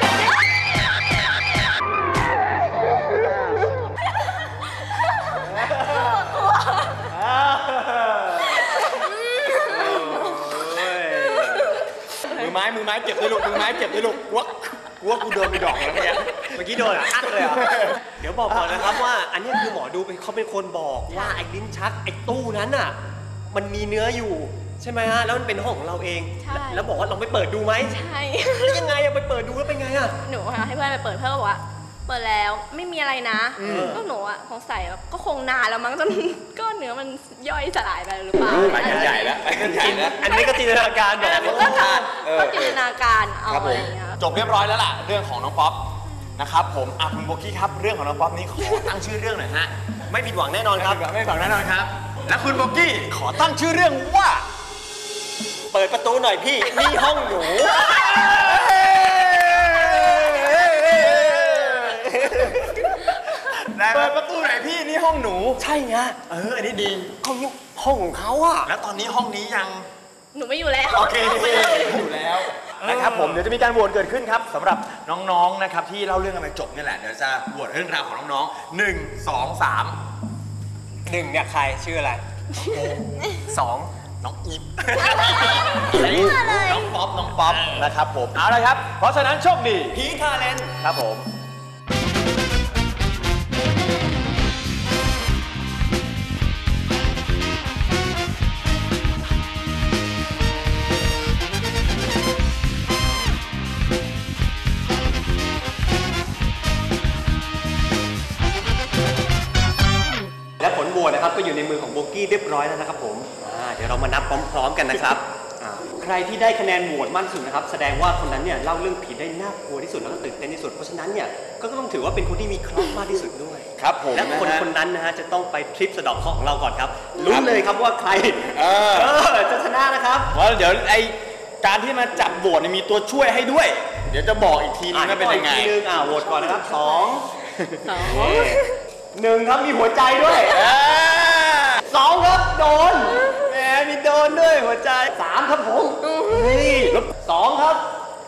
มือไม้เจ็บด้วยลูกว่ากูโดนไปดอกแล้วเนี่ยเมื่อกี้โดนอักเลยเหรอเดี๋ยวบอกก่อนนะครับว่าอันนี้คือหมอดูเขาเป็นคนบอกว่าไอ้ลิ้นชักไอ้ตู้นั้นน่ะมันมีเนื้ออยู่ใช่ไหมฮะแล้วมันเป็นห้องของเราเองแล้วบอกว่าลองไปเปิดดูไหมใช่แล้วยังไงอะไปเปิดดูแล้วเป็นไงอะหนูให้เพื่อนไปเปิดเพื่อนบอกว่าเปิดแล้วไม่มีอะไรนะก็หนูอะคงใส่ก็คงนานแล้วมั้งจนก้อนเนื้อมันย่อยสลายไปหรือเปล่าไปกันใหญ่แล้วอันนี้ก็จินตนาการแบบก็จินตนาการเอาอะไรอย่างเงี้ยจบเรียบร้อยแล้วล่ะเรื่องของน้องป๊อปนะครับผมคุณโบกี้ครับเรื่องของน้องป๊อปนี้ขอตั้งชื่อเรื่องหน่อยฮะไม่ผิดหวังแน่นอนครับไม่ผิดหวังแน่นอนครับและคุณโบกี้ขอตั้งชื่อเรื่องว่าเปิดประตูหน่อยพี่นี่ห้องหนูเปิดประตูหน่อยพี่นี่ห้องหนูใช่ไงอันนี้ดีห้องของเขาอะแล้วตอนนี้ห้องนี้ยังหนูไม่อยู่แล้วโอเคอยู่แล้วนะครับผมเดี๋ยวจะมีการโหวตเกิดขึ้นครับสำหรับน้องๆนะครับที่เล่าเรื่องกันไปจบนี่แหละเดี๋ยวจะโหวตเรื่องราวของน้องๆ1 2 3 1เนี่ยใครชื่ออะไร2น้องอีฟน้องป๊อปนะครับผมเอาละครับเพราะฉะนั้นโชคดีพีทาเลนครับผมและผลโหวตนะครับก็อยู่ในมือของโบกี้เรียบร้อยแล้วนะครับผมเดี๋ยวเรามานับพร้อมๆกันนะครับใครรที่ได้คะแนนโหวตมากที่สุดนะครับแสดงว่าคนนั้นเนี่ยเล่าเรื่องผีได้น่ากลัวที่สุดแล้วก็ตื่นเต้นที่สุดเพราะฉะนั้นเนี่ยก็ต้องถือว่าเป็นคนที่มีเคราะห์มากที่สุดด้วยครับผมและคนนั้นนะฮะจะต้องไปทริปสะเดอกเคราะห์ของเราก่อนครับลุ้นเลยครับว่าใครจะชนะนะครับเพราะเดี๋ยวไอการที่มาจับโหวตเนี่ยมีตัวช่วยให้ด้วย เดี๋ยวจะบอกอีกทีนึงว่าเป็นยังไงอีกทีนึงโหวตก่อนนะครับ1ครับมีหัวใจด้วย2ครับโดนแหมมีโดนด้วยหัวใจ3ครับผมนี่แล้ว2ครับ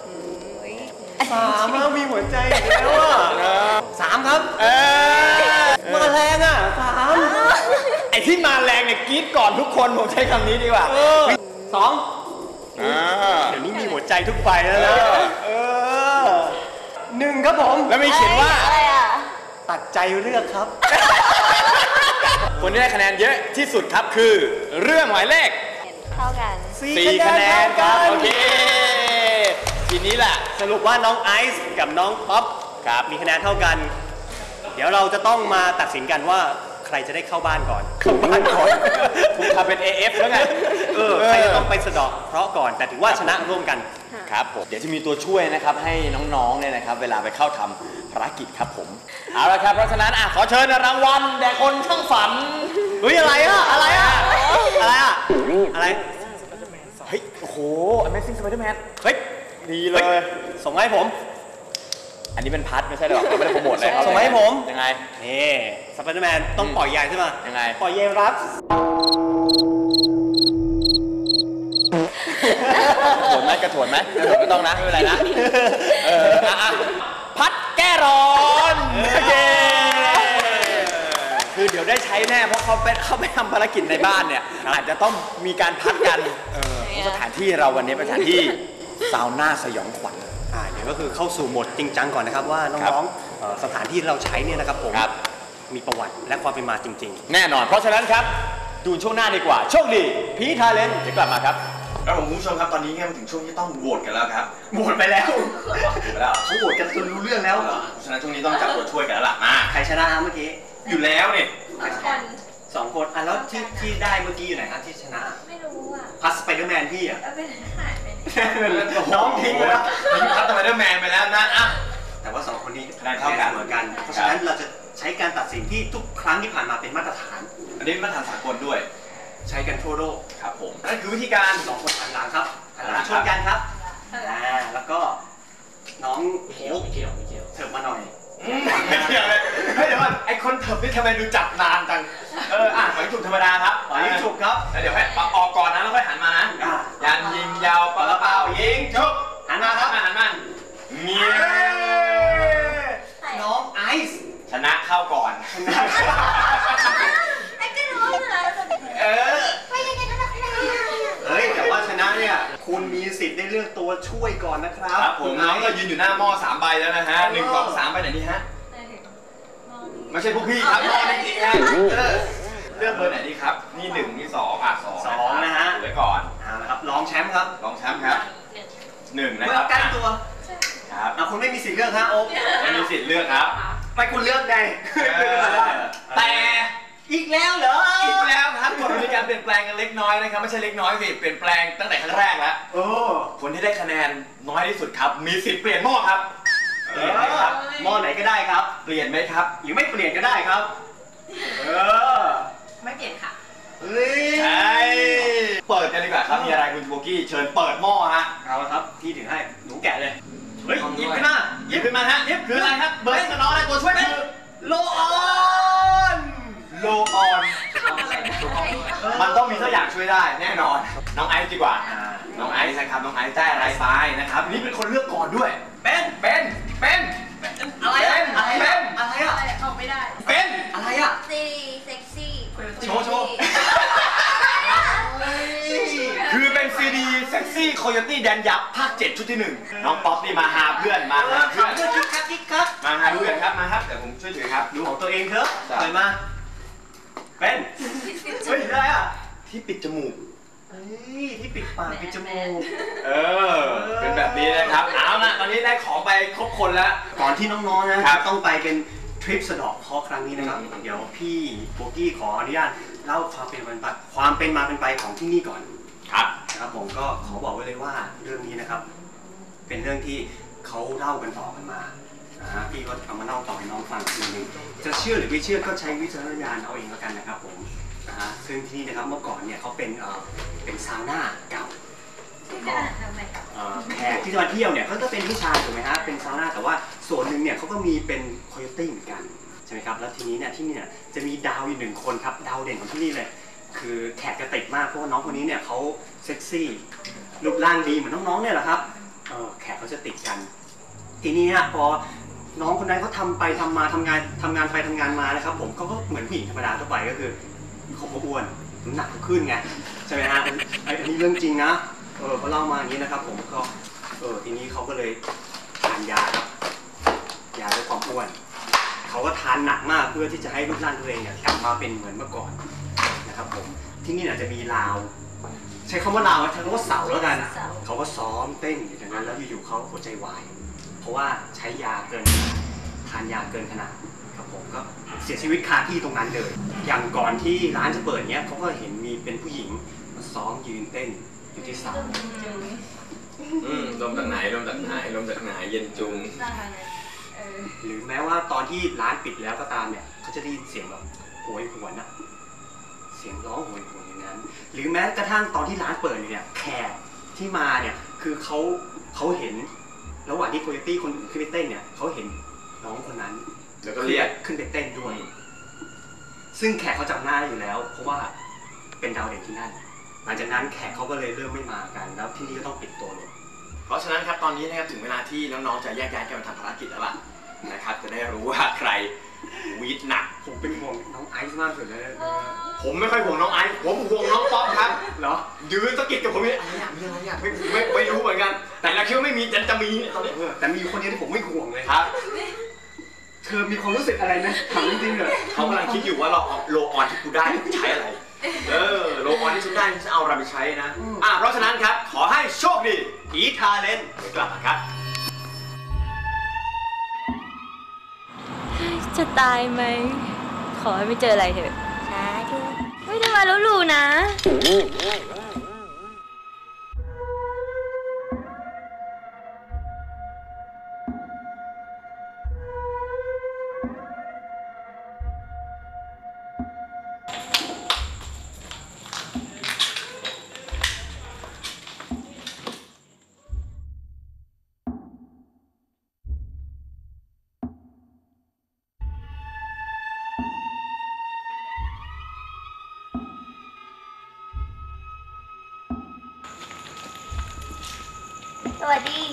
3แล้วมีหัวใจอีกแล้วอ่ะ3ครับมาแรงอ่ะ3 ไอที่มาแรงเนี่ยกรี๊ดก่อนทุกคนผมใช้คำนี้ดีกว่า 2เดี๋ยวนี้มีหัวใจทุกใบแล้วนะ1ครับผมแล้วมีเขียนว่าตัดใจเลือกครับคนที่ได้คะแนนเยอะที่สุดครับคือเรื่องหมายเลขเท่ากัน 4คะแนนครับโอเคทีนี้แหละสรุปว่าน้องไอซ์กับน้องป๊อปครับมีคะแนนเท่ากันเดี๋ยวเราจะต้องมาตัดสินกันว่าใครจะได้เข้าบ้านก่อนผมทำเป็น AF แล้วไงใครจะต้องไปสะเดาะเคราะห์ก่อนแต่ถือว่าชนะร่วมกันครับผมเดี๋ยวจะมีตัวช่วยนะครับให้น้องๆเนี่ยนะครับเวลาไปเข้าทำภารกิจครับผมเอาละครับเพราะฉะนั้นขอเชิญรางวัลแด่คนช่างฝันเฮ้ยอะไรอ่ะอะไรเฮ้ยโอ้โห Amazing Spider-Man เฮ้ยดีเลยส่งให้ผมอันนี้เป็นพัดไม่ใช่หรอไม่ได้โปรโมทเลยส่งให้ผมยังไงนี่สไปเดอร์แมนต้องปล่อยใยใช่ไหมยังไงปล่อยใยรับกระโถนไหมไม่ต้องนะไม่เป็นไรนะพัดแก้ร้อนคือเดี๋ยวได้ใช้แน่เพราะเขาไปทำภารกิจในบ้านเนี่ยอาจจะต้องมีการพัดกันสถานที่เราวันนี้เป็นสถานที่ซาวน่าสยองขวัญเดี๋ยวก็คือเข้าสู่โหมดจริงจังก่อนนะครับว่าน้องๆสถานที่เราใช้เนี่ยนะครับผมมีประวัติและความเป็นมาจริงๆแน่นอนเพราะฉะนั้นครับดูช่วงหน้าดีกว่าโชคดีพีทาเลนต์จะกลับมาครับแล้วผมคุณผู้ชมครับตอนนี้เนี่ยมาถึงช่วงที่ต้องโหวตกันแล้วครับโหวตไปแล้วเขาโหวตกันจนรู้เรื่องแล้วฉะนั้นช่วงนี้ต้องจับตัวช่วยกันแล้วล่ะมาใครชนะเมื่อกี้อยู่แล้วเนี่ย 2 คนแล้วที่ได้เมื่อกี้อยู่ไหนครับที่ชนะไม่รู้อ่ะพัสสไปเดอร์แมนพี่อ่ะน้องทิ้งไปแล้วทิ้งพัสสไปเดอร์แมนไปแล้วนะแต่ว่า2คนนี้ได้เท่ากันเหมือนกันเพราะฉะนั้นเราจะใช้การตัดสินที่ทุกครั้งที่ผ่านมาเป็นมาตรฐานอันนี้มาตรฐานสากลด้วยใช้กันทั่วโลกครับผมนั่นคือวิธีการ2 คนหันหลังครับหันหลังชนกันครับแล้วก็น้องโค้กเถิบมาหน่อยไม่เกี่ยวเลยเดี๋ยวก่อนไอคนเถิบนี่ทำไมดูจับนานจังหอยจุกธรรมดาครับหอยจุกครับเดี๋ยวให้ออกก่อนนะแล้วค่อยหันมานะยันยิงยาวปะเป่ายิงชุบหันมาครับหันมาเงี้ยน้องไอซ์ชนะเข้าก่อนไอ้ก็รู้นะไม่ยังไงก็ได้แต่ว่าชนะเนี่ยคุณมีสิทธิ์ได้เลือกตัวช่วยก่อนนะครับผมน้องก็ยืนอยู่หน้าหม้อ3 ใบแล้วนะฮะ1 2 3ไปไหนดีฮะไม่ใช่พวกพี่ครับหม้อนี่จริงฮะเลือกเบอร์ไหนดีครับนี่1นี่2 2นะฮะไว้ก่อนนะครับรองแชมป์ครับรองแชมป์ครับ1นะครับใกล้ตัวครับคุณไม่มีสิทธิ์เลือกฮะโอ๊คไม่มีสิทธิ์เลือกครับไปคุณเลือกไงแต่อีกแล้วเหรออีกแล้วครับกฎมีการเปลี่ยนแปลงกันเล็กน้อยนะครับไม่ใช่เล็กน้อยสิเปลี่ยนแปลงตั้งแต่ครั้งแรกแล้วคนที่ได้คะแนนน้อยที่สุดครับมีสิทธิ์เปลี่ยนหม้อครับเปลี่ยนไหมครับหม้อไหนก็ได้ครับเปลี่ยนไหมครับหรือไม่เปลี่ยนก็ได้ครับไม่เปลี่ยนค่ะใช่เปิดกันดีกว่าครับมีอะไรคุณโบกี้เชิญเปิดหม้อฮะเอาละครับพี่ถึงให้หนูแกะเลยเฮ้ยหยิบขึ้นมาฮะหยิบคืออะไรครับเบอร์น้องอะไรตัวช่วยคือโลออนมันต้องมีสักอย่างช่วยได้แน่นอนน้องไอซ์ดีกว่าน้องไอซ์นะครับน้องไอซ์ได้อะไรไปนะครับนี่เป็นคนเลือกก่อนด้วยเป็นอะไรออกไม่ได้เป็นอะไรเซ็กซี่โชว์คือเป็นซีดีเซ็กซี่โคโยตี้แดนยักษ์ภาค 7 ชุดที่ 1น้องป๊อปนี่มาหาเพื่อนมาหาเพื่อนกิ๊กครับมาหาเพื่อนครับมาครับเดี๋ยวผมช่วยถือครับดูของตัวเองเถอะเปิดมาเป็นเฮ้ยอะไรที่ปิดจมูกที่ปิดปากปิดจมูกเป็นแบบนี้นะครับเอาละตอนนี้ได้ของไปครบคนแล้วก่อนที่น้องๆนะต้องไปเป็นทริปสะเดาะเคราะห์ครั้งนี้นะครับเดี๋ยวพี่โบกี้ขออนุญาตเล่าความเป็นมาเป็นไปของที่นี่ก่อนครับผมผมก็ขอบอกไว้เลยว่าเรื่องนี้นะครับเป็นเรื่องที่เขาเล่ากันต่อกันมานะฮะพี่ก็เอามาเล่าต่อให้น้องฟังทีนึงจะเชื่อหรือไม่เชื่อก็ใช้วิจารณญาณเอาเองแล้วกันนะครับผมนะฮะซึ่งที่นี่นะครับเมื่อก่อนเนี่ยเขาเป็นซาวน่าเก่าแขกที่มาเที่ยวเนี่ยเขาก็เป็นผู้ชายถูกไหมฮะเป็นซาวน่าแต่ว่าส่วนหนึ่งเนี่ยเขาก็มีเป็นโคโยตี้เหมือนกันใช่ไหมครับแล้วทีนี้เนี่ยที่นี่เนี่ยจะมีดาวอยู่1 คนครับดาวเด่นของที่นี่เลยคือแขกจะติดมากเพราะว่าน้องคนนี้เนี่ยเขาเซ็กซี่รูปร่างดีเหมือนน้องๆเนี่ยแหละครับแขกเขาจะติดกันทีนี้พอน้องคนนั้นเขาทำไปทำมาทำงานไปทำงานมานะครับผมเขาก็เหมือนผู้หญิงธรรมดาทั่วไปก็คือเขาก็อ้วนน้ำหนักขึ้นไงใช่ไหมฮะอันนี้เรื่องจริงนะเขาเล่ามาอย่างนี้นะครับผมก็ทีนี้เขาก็เลยทานยาครับยาลดความอ้วนเขาก็ทานหนักมากเพื่อที่จะให้รูปร่างตัวเองเนี่ยกลับมาเป็นเหมือนเมื่อก่อนนะครับผมที่นี่เนี่ยจะมีราวใช้คำว่าราวใช้คำว่าเสาแล้วกันเขาก็ซ้อมเต้นอยู่อย่างนั้นแล้วอยู่ๆเขาหัวใจวายเพราะว่าใช้ยาเกินทานยาเกินขนาดครับผมก็เสียชีวิตคาที่ตรงนั้นเลยอย่างก่อนที่ร้านจะเปิดเนี้ยเขาก็เห็นมีเป็นผู้หญิงมาซ้อมยืนเต้นอยู่ที่เสาลมจากไหนลมจากไหนลมจากไหนเย็นจุงหรือแม้ว่าตอนที่ร้านปิดแล้วก็ตามเนี่ยเขาจะได้ยินเสียงแบบโหยหวนนะเสียงร้องโหยหวนอย่างนั้นหรือแม้กระทั่งตอนที่ร้านเปิดเนี่ยแขกที่มาเนี่ยคือเขาเห็นระหว่างที่โคโยตี้คนอื่นขึ้นไปเต้นเนี่ยเขาเห็นน้องคนนั้นแล้วก็เรียกขึ้นไปเต้นด้วยซึ่งแขกเขาจำหน้าได้อยู่แล้วเพราะว่าเป็นดาวเด่นที่นั่นหลังจากนั้นแขกเขาก็เลยเริ่มไม่มากันแล้วที่นี่ก็ต้องปิดตัวลงเพราะฉะนั้นครับตอนนี้นะครับถึงเวลาที่น้องๆจะแยกย้ายกันมาทำภารกิจแล้วล่ะนะครับจะได้รู้ว่าใครวีดหนักผมเป็นห่วงน้องไอซ์มากสุดเลยผมไม่ค่อยห่วงน้องไอซ์ผมห่วงน้องป๊อปครับเหรอยืนสะกิดกับผมนี่อะไรอย่างมีอะไรอย่างไม่รู้เหมือนกันแต่เราคิดว่าไม่มีจะมีตอนนี้แต่มีคนนี้ที่ผมไม่ห่วงเลยครับเธอมีความรู้สึกอะไรนะถามจริงๆเลยเขากำลังคิดอยู่ว่าเราโลออนที่กูได้ใช้อะไรโลออนที่ฉันได้ฉันเอาเราไปใช้นะเพราะฉะนั้นครับขอให้โชคดีผีทาเลนกลับมาครับจะตายไหมขอให้ไม่เจออะไรเถอะสาธุไม่ได้มาแล้วลูนะสวัสดี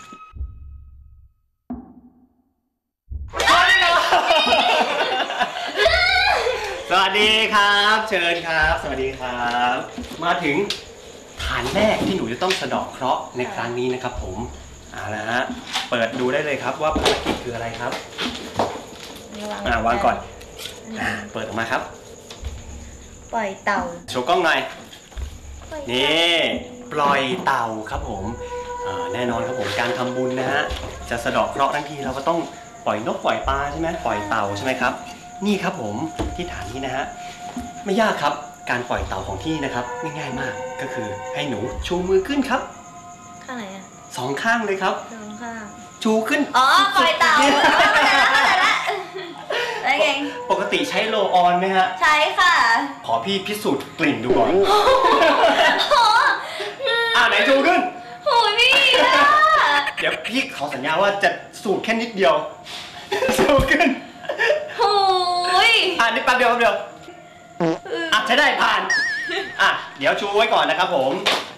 สวัสดีครับเชิญครับสวัสดีครับมาถึงฐานแรกที่หนูจะต้องสะเดาะเคราะห์ในครั้งนี้นะครับผมนะฮะเปิดดูได้เลยครับว่าภารกิจคืออะไรครับวางก่อนเปิดออกมาครับปล่อยเต่าโชว์กล้องหน่อยนี่ปล่อยเต่าครับผมแน่นอนครับผมการทำบุญนะฮะจะสะเดาะเคราะห์ทั้งทีเราก็ต้องปล่อยนกปล่อยปลาใช่ไหมปล่อยเต่าใช่ไหมครับนี่ครับผมที่ฐานนี้นะฮะไม่ยากครับการปล่อยเต่าของที่นะครับง่ายๆมากก็คือให้หนูชูมือขึ้นครับข้างไหนอ่ะ 2 ข้างเลยครับ 2 ข้างชูขึ้นปล่อยเต่าอะไรไงปกติใช้โลออนไหมฮะใช้ค่ะขอพี่พิสูจน์กลิ่นดูก่อนไหนชูขึ้นโอ้ยพี่เดี๋ยวพี่ขอสัญญาว่าจะสูดแค่นิดเดียวสูดขึ้นโอ้ยนี่แป๊บเดียวใช้ได้ผ่านเดี๋ยวชูไว้ก่อนนะครับผม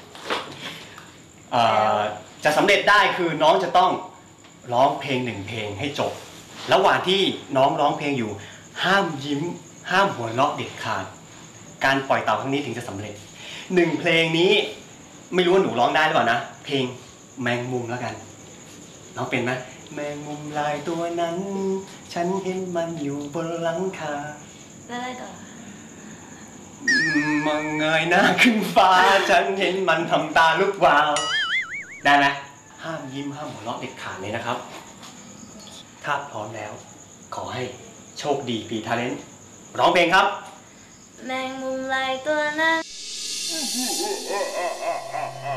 จะสำเร็จได้คือน้องจะต้องร้องเพลง1 เพลงให้จบระหว่างที่น้องร้องเพลงอยู่ห้ามยิ้มห้ามหัวเราะเด็ดขาดการปล่อยเต่าครั้งนี้ถึงจะสำเร็จ1 เพลงนี้ไม่รู้ว่าหนูร้องได้หรือเปล่านะเพลงแมงมุมแล้วกันน้องเป็นไหมแมงมุมลายตัวนั้นฉันเห็นมันอยู่บนหลังคาแล้วอะไรต่อมองเงยหน้าขึ้นฟ้าฉันเห็นมันทำตาลุกวาวได้ไหมห้ามยิ้มห้ามหัวเราะเด็ดขาดเลยนะครับถ้าพร้อมแล้วขอให้โชคดีผีทาเลนต์ร้องเพลงครับแมงมุมลายตัวนั้น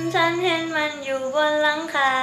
ฉันเห็นมันอยู่บนหลังคา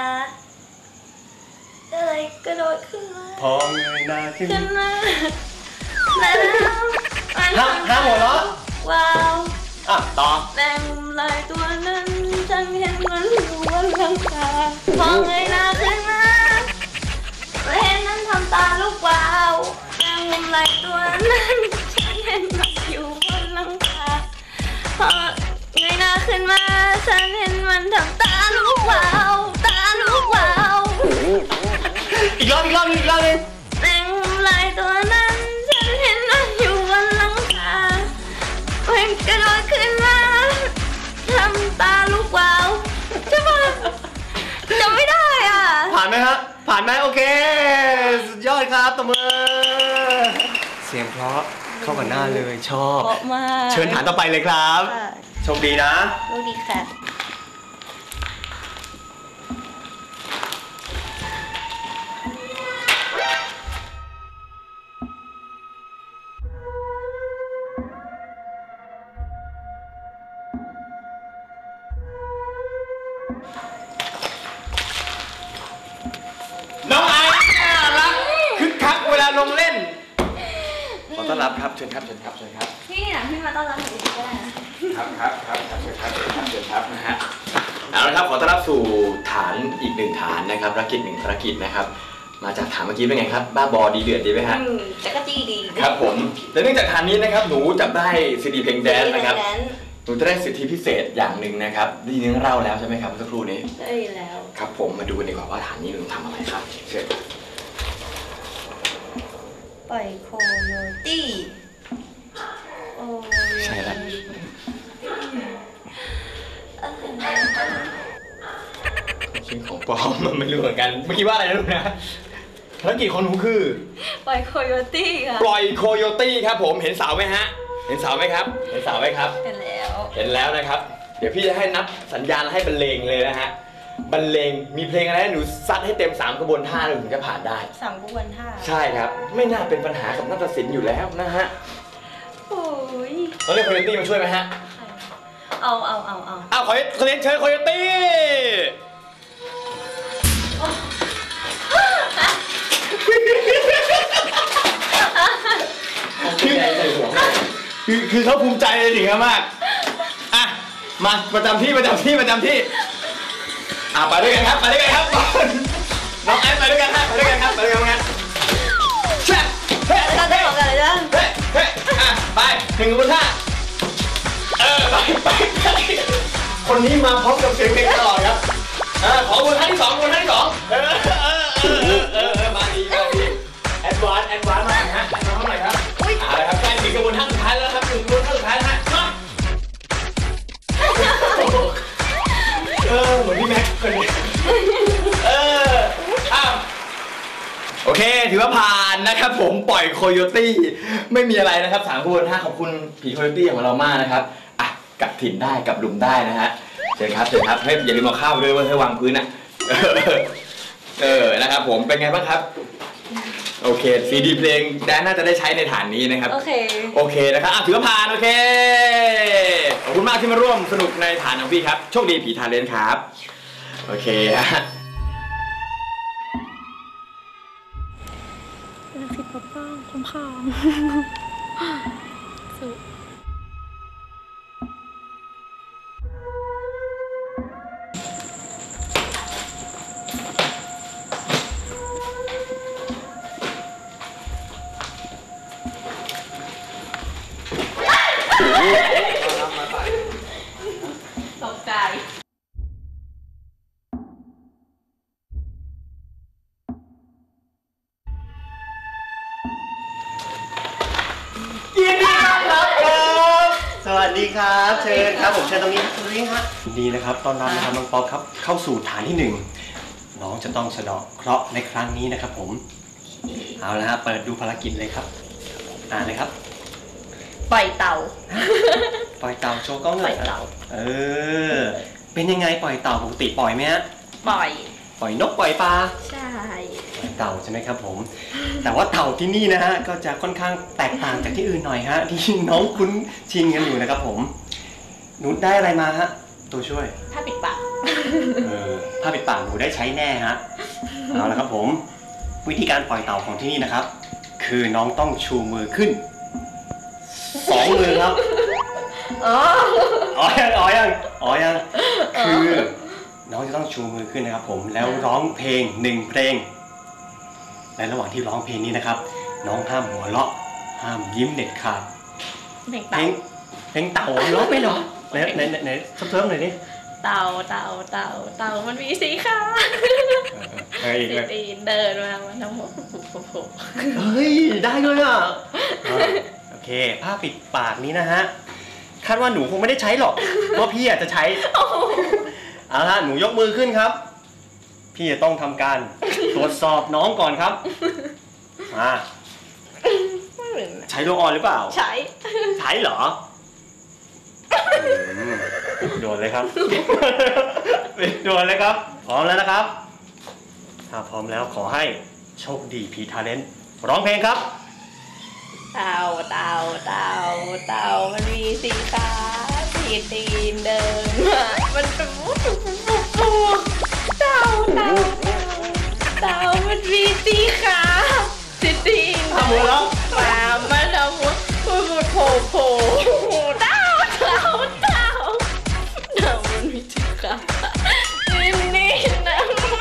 อะไรกระโดดขึ้นมาพอเงยหน้าขึ้นขึ้นมาแล้วมันห้ามหัวเราะว้าวต่อแมงมุมลายตัวนั้นฉันเห็นมันอยู่บนหลังคาพอเงยหน้าขึ้นมาเห็นมันทำตาลูกวาวแมงมุมลายตัวนั้นฉันเห็นมันอยู่บนหลังคาพอเงยหน้าขึ้นมาฉันเห็นมันทำตาลูกวาวตาลูกวาวอีกรอบนึงแมงมุมลายตัวนั้นฉันเห็นมันอยู่บนหลังคามันกระโดดขึ้นมาทำตาลูกวาวใช่ปะจำไม่ได้อ่ะผ่านไหมครับผ่านไหมโอเคสุดยอดครับตบมือเสียงเพราะเข้ากับหน้าเลยชอบเพราะมากเชิญฐานต่อไปเลยครับโชคดีนะรู้ดีค่ะน้องไอซ์น่ารักคึกคักเวลาลงเล่นขอต้อนรับครับเชิญครับเชิญครับพี่น่ะพี่มาต้อนรับหนูดีก็ได้นะครับเชิญครับนะฮะเอาละครับขอต้อนรับสู่ฐานอีกหนึ่งฐานนะครับภารกิจหนึ่งภารกิจนะครับมาจากฐานเมื่อกี้เป็นไงครับบ้าบอดีเดือดดีไหมฮะจักรจี้ดีครับผมและเนื่องจากฐานนี้นะครับหนูจับได้ซีดีเพลงแดนซ์นะครับหนูจะได้สิทธิพิเศษอย่างหนึ่งนะครับได้ยินเล่าแล้วใช่ไหมครับเมื่อสักครู่นี้ได้แล้วครับผมมาดูกันดีกว่าว่าฐานนี้หนูทำอะไรครับเชิญปล่อยโคโยตี้โอ้ใช่แล้วชื่อของปลอมมันไม่รู้เหมือนกันเมื่อกี้ว่าอะไรนะลูกนะภารกิจของหนูคือปล่อยโคโยตี้ค่ะปล่อยโคโยตี้ครับผมเห็นเสาไหมฮะเห็นเสาไหมครับเห็นเสาไหมครับเห็นแล้วเห็นแล้วนะครับเดี๋ยวพี่จะให้นับสัญญาณให้บรรเลงเลยนะฮะบรรเลงมีเพลงอะไรให้หนูซัดให้เต็ม3กระบวนท่าหนูถึงจะผ่านได้สั่งกวนท่าใช่ครับไม่น่าเป็นปัญหากับนาฏศิลป์อยู่แล้วนะฮะโอ้ยเราเรียกโคโยตี้มาช่วยไหมฮะเอาอ้าวขอเรียนเชิญโคโยตี้คือเขาภูมิใจเลยจริงมากอ่ะมาประจำที่ไปด้วยกันครับน้องไอซ์ไปด้วยกันครับแช่เฮ้เราได้บอกกันเลยจ้ะอ่ะไปถึงกระบวนท่าไปคนนี้มาพร้อมกับเสียงเพลงตลอดครับขอกระบวนท่าที่สองมาดีแอดวานซ์มาหน่อยฮะมาหน่อยครับอะไรครับใกล้ถึงกระบวนท่าสุดท้ายแล้วครับถึงกระบวนท่าสุดท้ายนะมาเหมือนพี่แม็กซ์คนนี้โอเคถือว่าผ่านนะครับผมปล่อยโคโยตี้ไม่มีอะไรนะครับ3กระบวนท่าขอบคุณผีโคโยตี้ของเรามากนะครับอ่ะกลับถิ่นได้กลับหลุมได้นะฮะเชิญครับเฮ้ยอย่าลืมเอาข้าวด้วยว่าให้วางพื้นอ่ะนะครับผมเป็นไงบ้างครับโอเคซีดีเพลงแดนน่าจะได้ใช้ในฐานนี้นะครับโอเคนะครับถือว่าผ่านโอเคขอบคุณมากที่มาร่วมสนุกในฐานของพี่ครับโชคดีผีทาเลนครับโอเคฮะผิดป้าคุ้มค่าสุตกใจยินดีต้อนรับครับสวัสดีครับเชิญครับผมเชิญตรงนี้ฮะดีนะครับตอนรับนะครับน้องป๊อปครับเข้าสู่ฐานที่1น้องจะต้องสะเดาะเคราะห์ในครั้งนี้นะครับผมเอาละฮะเปิดดูภารกิจเลยครับอ่านเลยครับปล่อยเต่าปล่อยเต่าโชว์กล้องหน่อยปล่อยเต่าเป็นยังไงปล่อยเต่าปกติปล่อยไหมฮะปล่อยปล่อยนกปล่อยปลาใช่ปล่อยเต่าใช่ไหมครับผม แต่ว่าเต่าที่นี่นะฮะก็จะค่อนข้างแตกต่างจากที่อื่นหน่อยฮะที่น้องคุ้นชินกันอยู่นะครับผมหนูได้อะไรมาฮะตัวช่วยถ้าปิดปากผ้าปิดปากหนูได้ใช้แน่ฮะเอาละครับผมวิธีการปล่อยเต่าของที่นี่นะครับ คือน้องต้องชูมือขึ้น2 มือครับอ๋อยังคือน้องจะต้องชูมือขึ้นนะครับผมแล้วร้องเพลง1 เพลงในระหว่างที่ร้องเพลงนี้นะครับน้องห้ามหัวเราะห้ามยิ้มเด็ดขาดเพลงเต่าร้องไม่หรอไหนเพิ่มหน่อยดิเต่ามันมีสีขาตีนเดินมามันทั้งหมดเฮ้ยได้เลยอ่ะโอเคผ้าปิดปากนี้นะฮะคาดว่าหนูคงไม่ได้ใช้หรอกเพราะพี่อาจจะใช้เอาละหนูยกมือขึ้นครับพี่จะต้องทำการตรวจสอบน้องก่อนครับใช้โลออนหรือเปล่าใช้เหรอโดนเลยครับโดนเลยครับพร้อมแล้วนะครับถ้าพร้อมแล้วขอให้โชคดีพีทาเลนต์ร้องเพลงครับเต่ามันมีสีขาสีตีนเดินมามันเป็นปูเต่ามันมีสีขาสีตีนทำหัวแล้วมันทำหัวโผล่เต่ามันมีสีขานี่นะ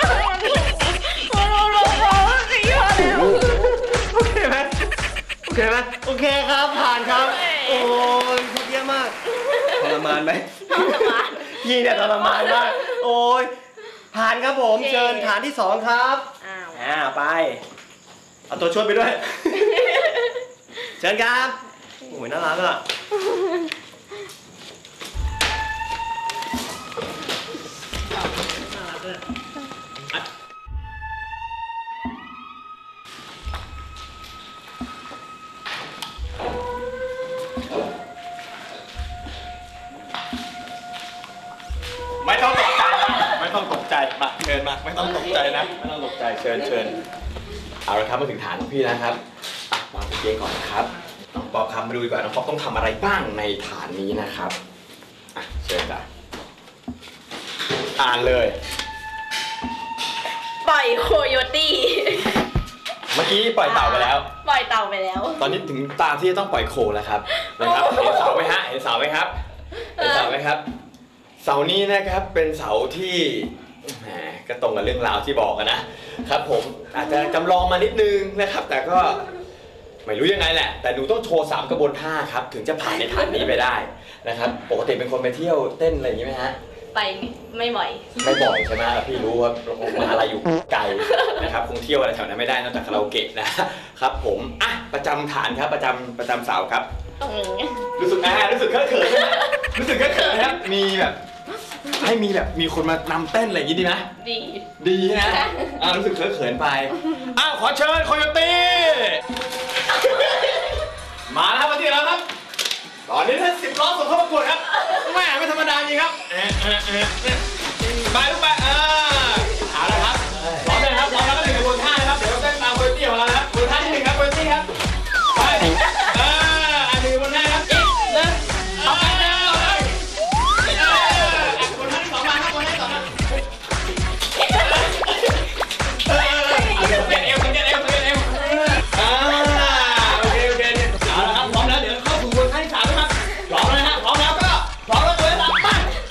โอเคไหมโอเคครับผ่านครับโอ้ยเยี่ยมมากทรมานไหมพี่เนี่ยทรมานมากโอ้ยผ่านครับผมเชิญฐานที่2ครับไปเอาตัวช่วยไปด้วยเชิญครับโอ้ยน่ารักอ่ะไม่ต้องตกใจมาเชิญมาไม่ต้องตกใจนะไม่ต้องตกใจเชิญเอาละครับมาถึงฐานของพี่แล้วครับวางเกงก่อนนะครับน้องป๊อปครับมาดูดีกว่าน้องป๊อปต้องทำอะไรบ้างในฐานนี้นะครับเชิญจ้ะอ่านเลยปล่อยโคโยตี้เมื่อกี้ปล่อยเต่าไปแล้วตอนนี้ถึงตาที่จะต้องปล่อยโคแล้วครับนะครับเห็นเสาไหมฮะเห็นเสาไหมครับเสานี้นะครับเป็นเสาที่ก็ตรงกับเรื่องราวที่บอกกันนะครับผมอาจจะจำลองมานิดนึงนะครับแต่ก็ไม่รู้ยังไงแหละแต่หนูต้องโชว์3 กระบวนท่าครับถึงจะผ่านในฐานนี้ไปได้นะครับปกติเป็นคนไปเที่ยวเต้นอะไรอย่างนี้ไหมฮะไปไม่บ่อยใช่ไหมพี่รู้ว่ามหาลัยอยู่ไกลนะครับคงเที่ยวอะไรแถวนั้นไม่ได้นอกจากคาราโอเกะนะครับผมประจำฐานครับประจำเสาครับรู้สึกเคอะเขินใช่ไหมรู้สึกเคอะเขินนะครับมีแบบให้มีคนมานำเต้นอะไรอย่างนี้ดีไหมดีนะรู้สึกเคอะเขินไปขอเชิญโคโยตี้มาแล้วครับมาที่แล้วครับตอนนี้ท่าน10 ล้อส่งเข้าประกวดครับแม่ไม่ธรรมดาจริงครับไปลูกไปเอาละครับพร้อมเลยครับพร้อมแล้วก็1 กระบวนท่านะครับเดี๋ยวเต้นตามโคโยตี้ของเรานะครับกระบวนท่าที่ 1ครับโคโยตี้ครับไป1 กระบวนท่าครับเอาไปเลยกระบวนท่าที่ 2มาครับกระบวนท่าที่ 2ครับสังเกตเอวโอเคเอาละครับพร้อมแล้วเดี๋ยวเข้าสู่กระบวนท่าที่ 3นะครับพร้อมเลยฮะพร้อมแล้วก็พร้อมแล้วตัวที่ 3ไป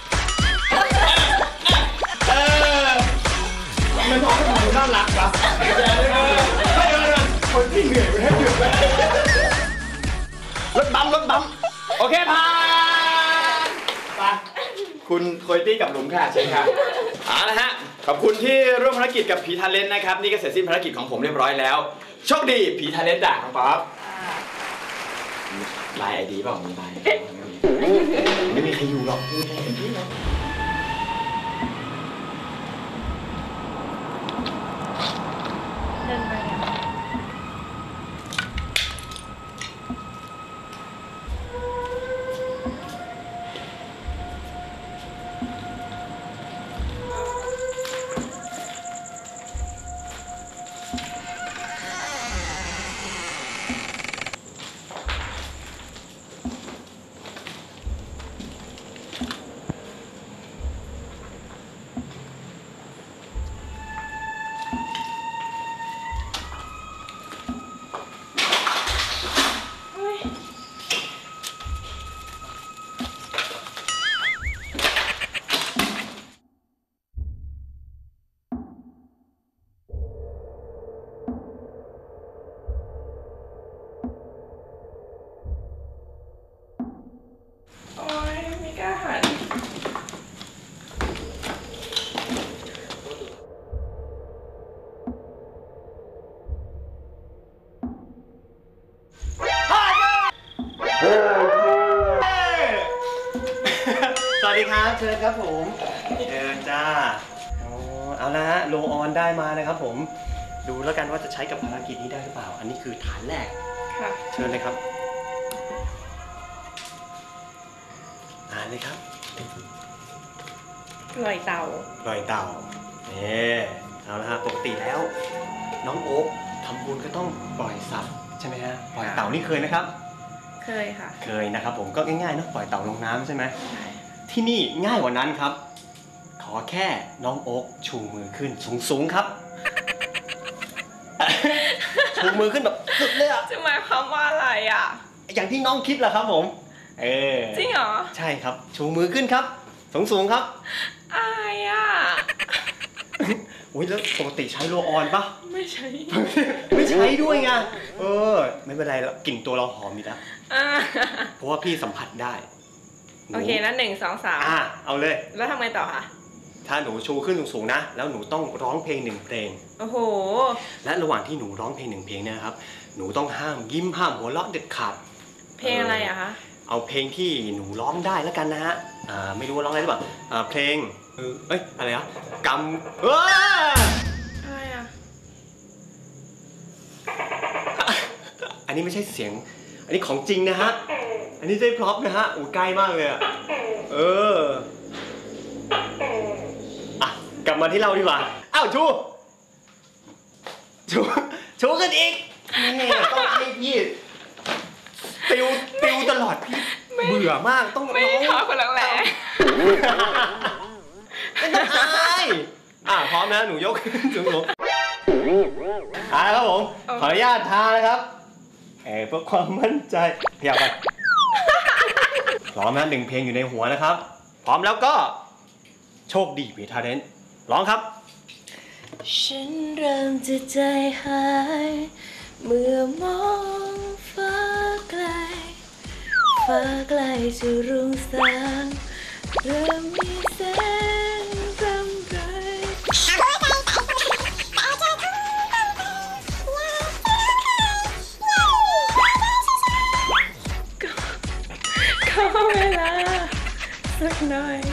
มันท้องมันดูน่ารักว่ะคนที่เหนื่อยมันให้หยุดไปรถบัมโอเคผ่านไปคุณโคโยตี้กับหลุมค่ะเชิญครับนะฮะขอบคุณที่ร่วมภารกิจกับผีทาเลนต์นะครับนี่ก็เสร็จสิ้นภารกิจของผมเรียบร้อยแล้วโชคดีผีทาเลนต์ด่าของป๊อปไลน์ไอดีเปล่ามีไลน์ไม่มีใครอยู่หรอกไม่มีใครเห็นพี่หรอกเดินไปเชิญครับผมเชิญจ้าเอาละฮะโลออนได้มานะครับผมดูแล้วกันว่าจะใช้กับภารกิจนี้ได้หรือเปล่าอันนี้คือฐานแรกค่ะเชิญเลยครับอ่านเลยครับปล่อยเต่าเอาละฮะปกติแล้วน้องโอ๊คทำบุญก็ต้องปล่อยสัตว์ใช่ไหมฮะปล่อยเต่านี่เคยไหมครับเคยค่ะเคยนะครับผมก็ง่ายๆเนาะปล่อยเต่าลงน้ำใช่ไหมที่นี่ง่ายกว่านั้นครับขอแค่น้องโอ๊คชูมือขึ้นสูงๆครับชูมือขึ้นแบบสุดเลยอ่ะจะหมายความว่าอะไรอ่ะอย่างที่น้องคิดแหละครับผมจริงเหรอใช่ครับชูมือขึ้นครับสูงๆครับอายอ่ะอุ้ยแล้วปกติใช้โรลออนปะไม่ใช้ด้วยไงไม่เป็นไรแล้วกลิ่นตัวเราหอมดีนะเพราะว่าพี่สัมผัสได้โอเคนะ1 2 3 เอาเลยแล้วทำไงต่อคะถ้าหนูชูขึ้นสูงๆนะแล้วหนูต้องร้องเพลง1เพลงโอ้โหและระหว่างที่หนูร้องเพลง1เพลงเนี่ยครับหนูต้องห้ามยิ้มห้ามหัวเราะเด็ดขาดเพลงอะไรอะคะเอาเพลงที่หนูร้องได้แล้วกันนะฮะไม่รู้ว่าร้องอะไรหรือเปล่าเพลงอะไรนะกำอะไรอะอันนี้ไม่ใช่เสียงอันนี้ของจริงนะฮะอันนี้ใช่พร็อพนะฮะใกล้มากเลยกลับมาที่เราดีกว่าอ้าวชูกันอีกนี่ต้องให้พี่ติวตลอดพี่เบื่อมากต้องไม่ท้อคนแหละไม่ต้องอายพร้อมนะหนูยกสูงครับผมขออนุญาตทานะครับเพื่อความมั่นใจพยายามไปพร้อมนะ1เพลงอยู่ในหัวนะครับพร้อมแล้วก็โชคดีมีทาเลนต์ร้องครับฉันเริ่มจะใจหายเมื่อมองฟ้าไกลจะรุ่งสางเริ่มมีแสงรำไรขอเวลาสักหน่อย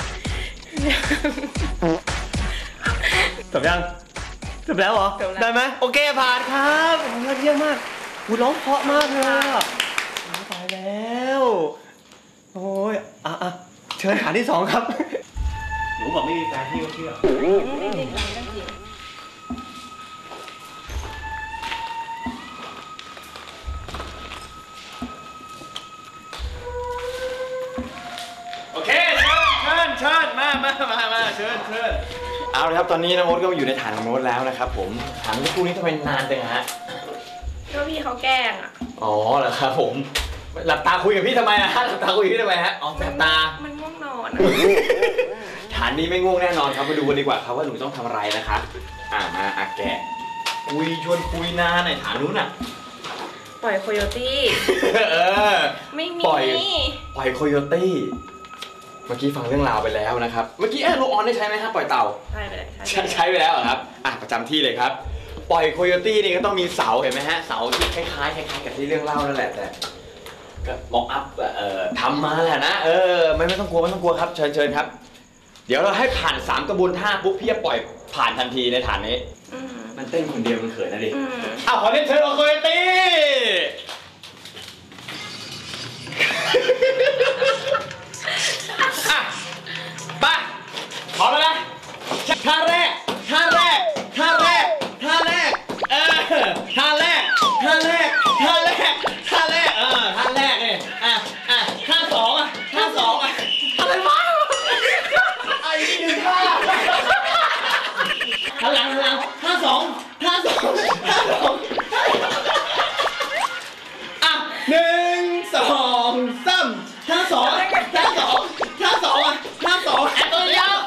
จบยังจบแล้วเหรอได้ไหมโอเคผ่านครับยอดเยี่ยมมากร้องเพราะมากเลยตายแล้วโอ้ยเชิญฐานที่2ครับหนูบอกไม่มีแฟนพี่ก็เชื่อโอเคเชิญมาเชิญเอาเลยครับตอนนี้น้องโอ๊ตก็มาอยู่ในฐานของโอ๊ตแล้วนะครับผมฐานเมื่อครู่นี้ทำไมนานจังฮะก็พี่เขาแกล้งอ๋อเหรอครับผมหลับตาคุยกับพี่ทำไมนะหลับตาคุยกับพี่ทำไมฮะอ๋อหลับตามันง่วงนอนฐานนี้ไม่ง่วงแน่นอนครับมาดูกันดีกว่าครับว่าหนูต้องทำอะไรนะครับมาแกะชวนคุยนานในฐานนู้นปล่อยโคโยตี้ไม่มีปล่อยโคโยตี้เมื่อกี้ฟังเรื่องราวไปแล้วนะครับเมื่อกี้โลออนได้ใช้ไหมครับปล่อยเต่าใช่ไปแล้วเหรอครับประจำที่เลยครับปล่อยโคโยตี้นี่ก็ต้องมีเสาเห็นไหมฮะเสาที่คล้ายกับที่เรื่องเล่านั่นแหละแต่ก็มอกอัพทำมาแหละนะไม่ต้องกลัวครับเชิญครับเดี๋ยวเราให้ผ่าน3กระบวนท่าปุ๊บพี่จะปล่อยผ่านทันทีในฐานนี้มันเต้นคนเดียวมันเขินนะดิขอเล่นเชิญโคโยตี้ไปพร้อมแล้วท่าแรกท่าแรกท่าแรกท่าแรกท่าแรกเนี่ยท่า2อะไรวะไอ้นี่1ท่าท่าหลังท่า2 1 2 3ท่า2ตัวยาว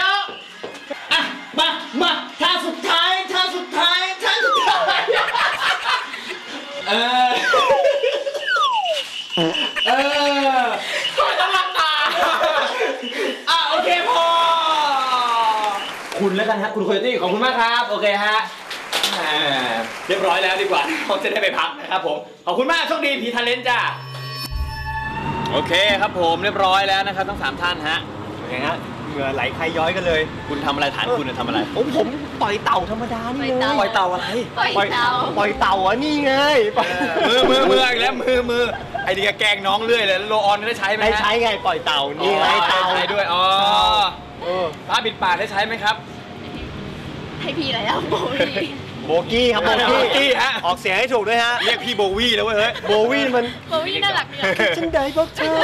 มาท่าสุดท้ายต้องหลับตาโอเคพอคุณแล้วกันฮะคุณโคโยตี้ขอบคุณมากครับโอเคฮะเรียบร้อยแล้วดีกว่าเขาจะได้ไปพักนะครับผมขอบคุณมากโชคดีผีทาเลนต์จ้าโอเคครับผมเรียบร้อยแล้วนะครับทั้ง3ท่านฮะไงฮะเหงื่อไหลใครย้อยกันเลยคุณทำอะไรฐานคุณทำอะไรผมปล่อยเต่าธรรมดานี่เลยปล่อยเต่าอะไรปล่อยเต่าปล่อยเต่าอ่ะนี่ไงมืออีกแล้วมือไอเดียแกล้งน้องเรื่อยเลยโลออนได้ใช้ไหมได้ฮะใช้ไงปล่อยเต่านี่ไงเต่าใช้ด้วยอ๋อผ้าปิดปากได้ใช้ไหมครับให้พี่แล้วโบวี่โบกี้ครับโบโบกี้กี้ฮะออกเสียงให้ถูกด้วยฮะเรียกพี่โบวี่แล้วเว้ยเฮ้ยโบวี่มันโบวี่น่ารักดีฉันได้บอกเธอ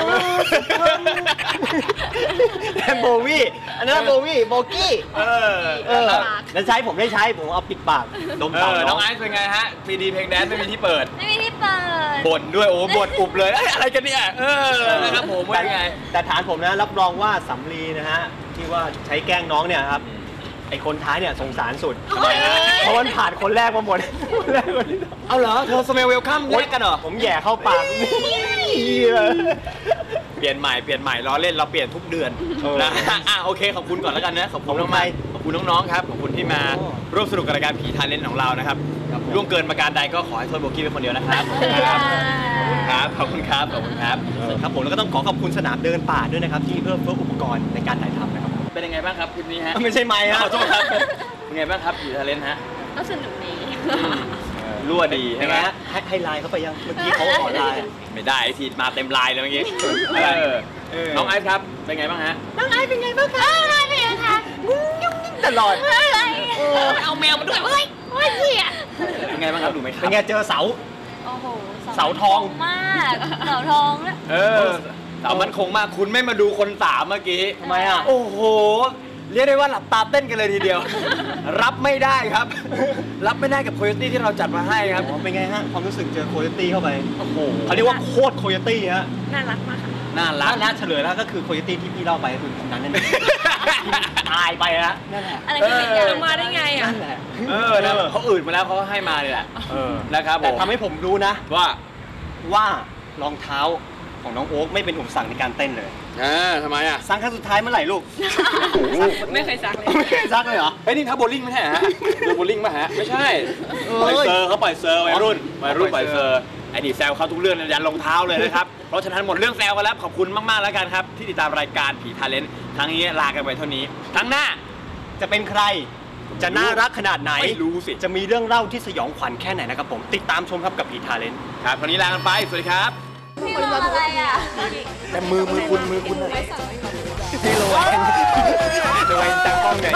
แต่โบวี่อันนั้นโบวี่โบกี้แล้วใช้ผมได้ใช้ผมเอาปิดปากดมเต่าน้องไอซ์เป็นไงฮะปีดีเพลงแดนซ์ไม่มีที่เปิดไม่มีที่เปิดบ่นด้วยโอ้บ่นอุบเลยอะไรกันเนี่ยนะครับผมว่ายังไงแต่ฐานผมนะรับรองว่าสำลีนะฮะที่ว่าใช้แกล้งน้องเนี่ยครับไอคนท้ายเนี่ยสงสารสุดเพราะมันผ่านคนแรกมาหมดคนแรกคนที่สองเอาเหรอเธอสเมลเวลคัมแยกกันเหรอผมแย่เข้าปากเปลี่ยนใหม่ล้อเล่นเราเปลี่ยนทุกเดือนนะโอเคขอบคุณก่อนแล้วกันนะขอบคุณมากๆขอบคุณน้องๆครับขอบคุณที่มาร่วมสนุกกับรายการผีทาเลนต์ของเรานะครับล่วงเกินประการใดก็ขอให้โทษโบกี้เป็นคนเดียวนะครับขอบคุณครับครับผมแล้วก็ต้องขอขอบคุณสนามเดินป่าด้วยนะครับที่เพิ่มอุปกรณ์ในการถ่ายทำนะครับเป็นยังไงบ้างครับคลิปนี้ฮะไม่ใช่ไม้ฮะขอโทษครับเป็นไงบ้างครับผีทาเลนต์ฮะก็สนุกดีรั่วดีใช่ไหมให้ไลน์เข้าไปยังเมื่อกี้เขาขอไลน์ไม่ได้ทีมาเต็มลายเลยเมื่อกี้น้องไอซ์ครับเป็นไงบ้างฮะน้องไอเป็นไงบ้างคะน้องไอเป็นไงคะยุ่งตลอดอะไรเอาแมวมาด้วยเฮ้ยเหี้ยเป็นไงบ้างครับดูไหมครับเป็นไงเจอเสาโอ้โหเสาทองมากเสาทองนะเสามันคงมากคุณไม่มาดูคนสามเมื่อกี้ทำไมอ่ะโอ้โหเรียกได้ว่าหลับตาเต้นกันเลยทีเดียว รับไม่ได้ครับ รับไม่ได้กับโคโยตี้ที่เราจัดมาให้ครับเป็นไงฮะความรู้สึกเจอโคโยตี้เข้าไปโอ้โหเขาเรียกว่าโคตรโคโยตี้ฮะน่ารักมากค่ะน่ารักแล้วเฉลยแล้วก็คือโคโยตี้ที่พี่เล่าไปก็คือคนนั้นนั่นเองตายไปแล้วนั่นแหละอะไรที่เป็นอย่างมาได้ไงอ่ะนั่นแหละนะเขาอื่นมาแล้วเขาก็ให้มาเลยแหละนะครับผแต่มทำให้ผมรู้นะว่ารองเท้าของน้องโอ๊คไม่เป็นอุปสรรคในการเต้นเลยทำไมอ่ะซักครั้งสุดท้ายเมื่อไหร่ลูกไม่เคยซักเลยไม่เคยซักเลยเหรอเฮ้ยนี่ทับโบลิ่งไม่ใช่ฮะดูโบลิ่งมาฮะไม่ใช่ปล่อยเซอร์เขาปล่อยเซอร์วัยรุ่นปล่อยเซอร์ไอ้นี่แซวเขาทุกเรื่องยันรองเท้าเลยนะครับ เพราะฉะนั้นหมดเรื่องแซวกันแล้วขอบคุณมากๆแล้วกันครับที่ติดตามรายการผีทาเลนต์ครั้งนี้ลากันไปเท่านี้ครั้งหน้าจะเป็นใคร จะน่ารักขนาดไหนไม่รู้สิจะมีเรื่องเล่าที่สยองขวัญแค่ไหนนะครับผมติดตามชมครับกับผีทาเลนต์ครับคราวนี้ลากันไปสวัสดีครับพี่มองอะไรอ่ะแต่มือคุณพี่ระวังตั้งกล้องหน่อย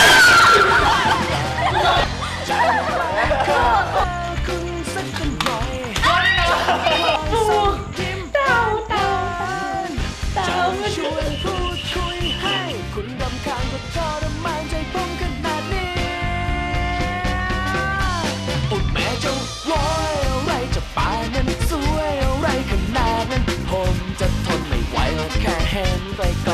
ช่วยพูดคุยให้คุณรำคาญก็ทรมานใจผมขนาดนี้อุดแม่จะวอยอะไรจะป่านั้นสวยอะไรขนาดนั้นผมจะทนไม่ไหวแค่เห็นไกล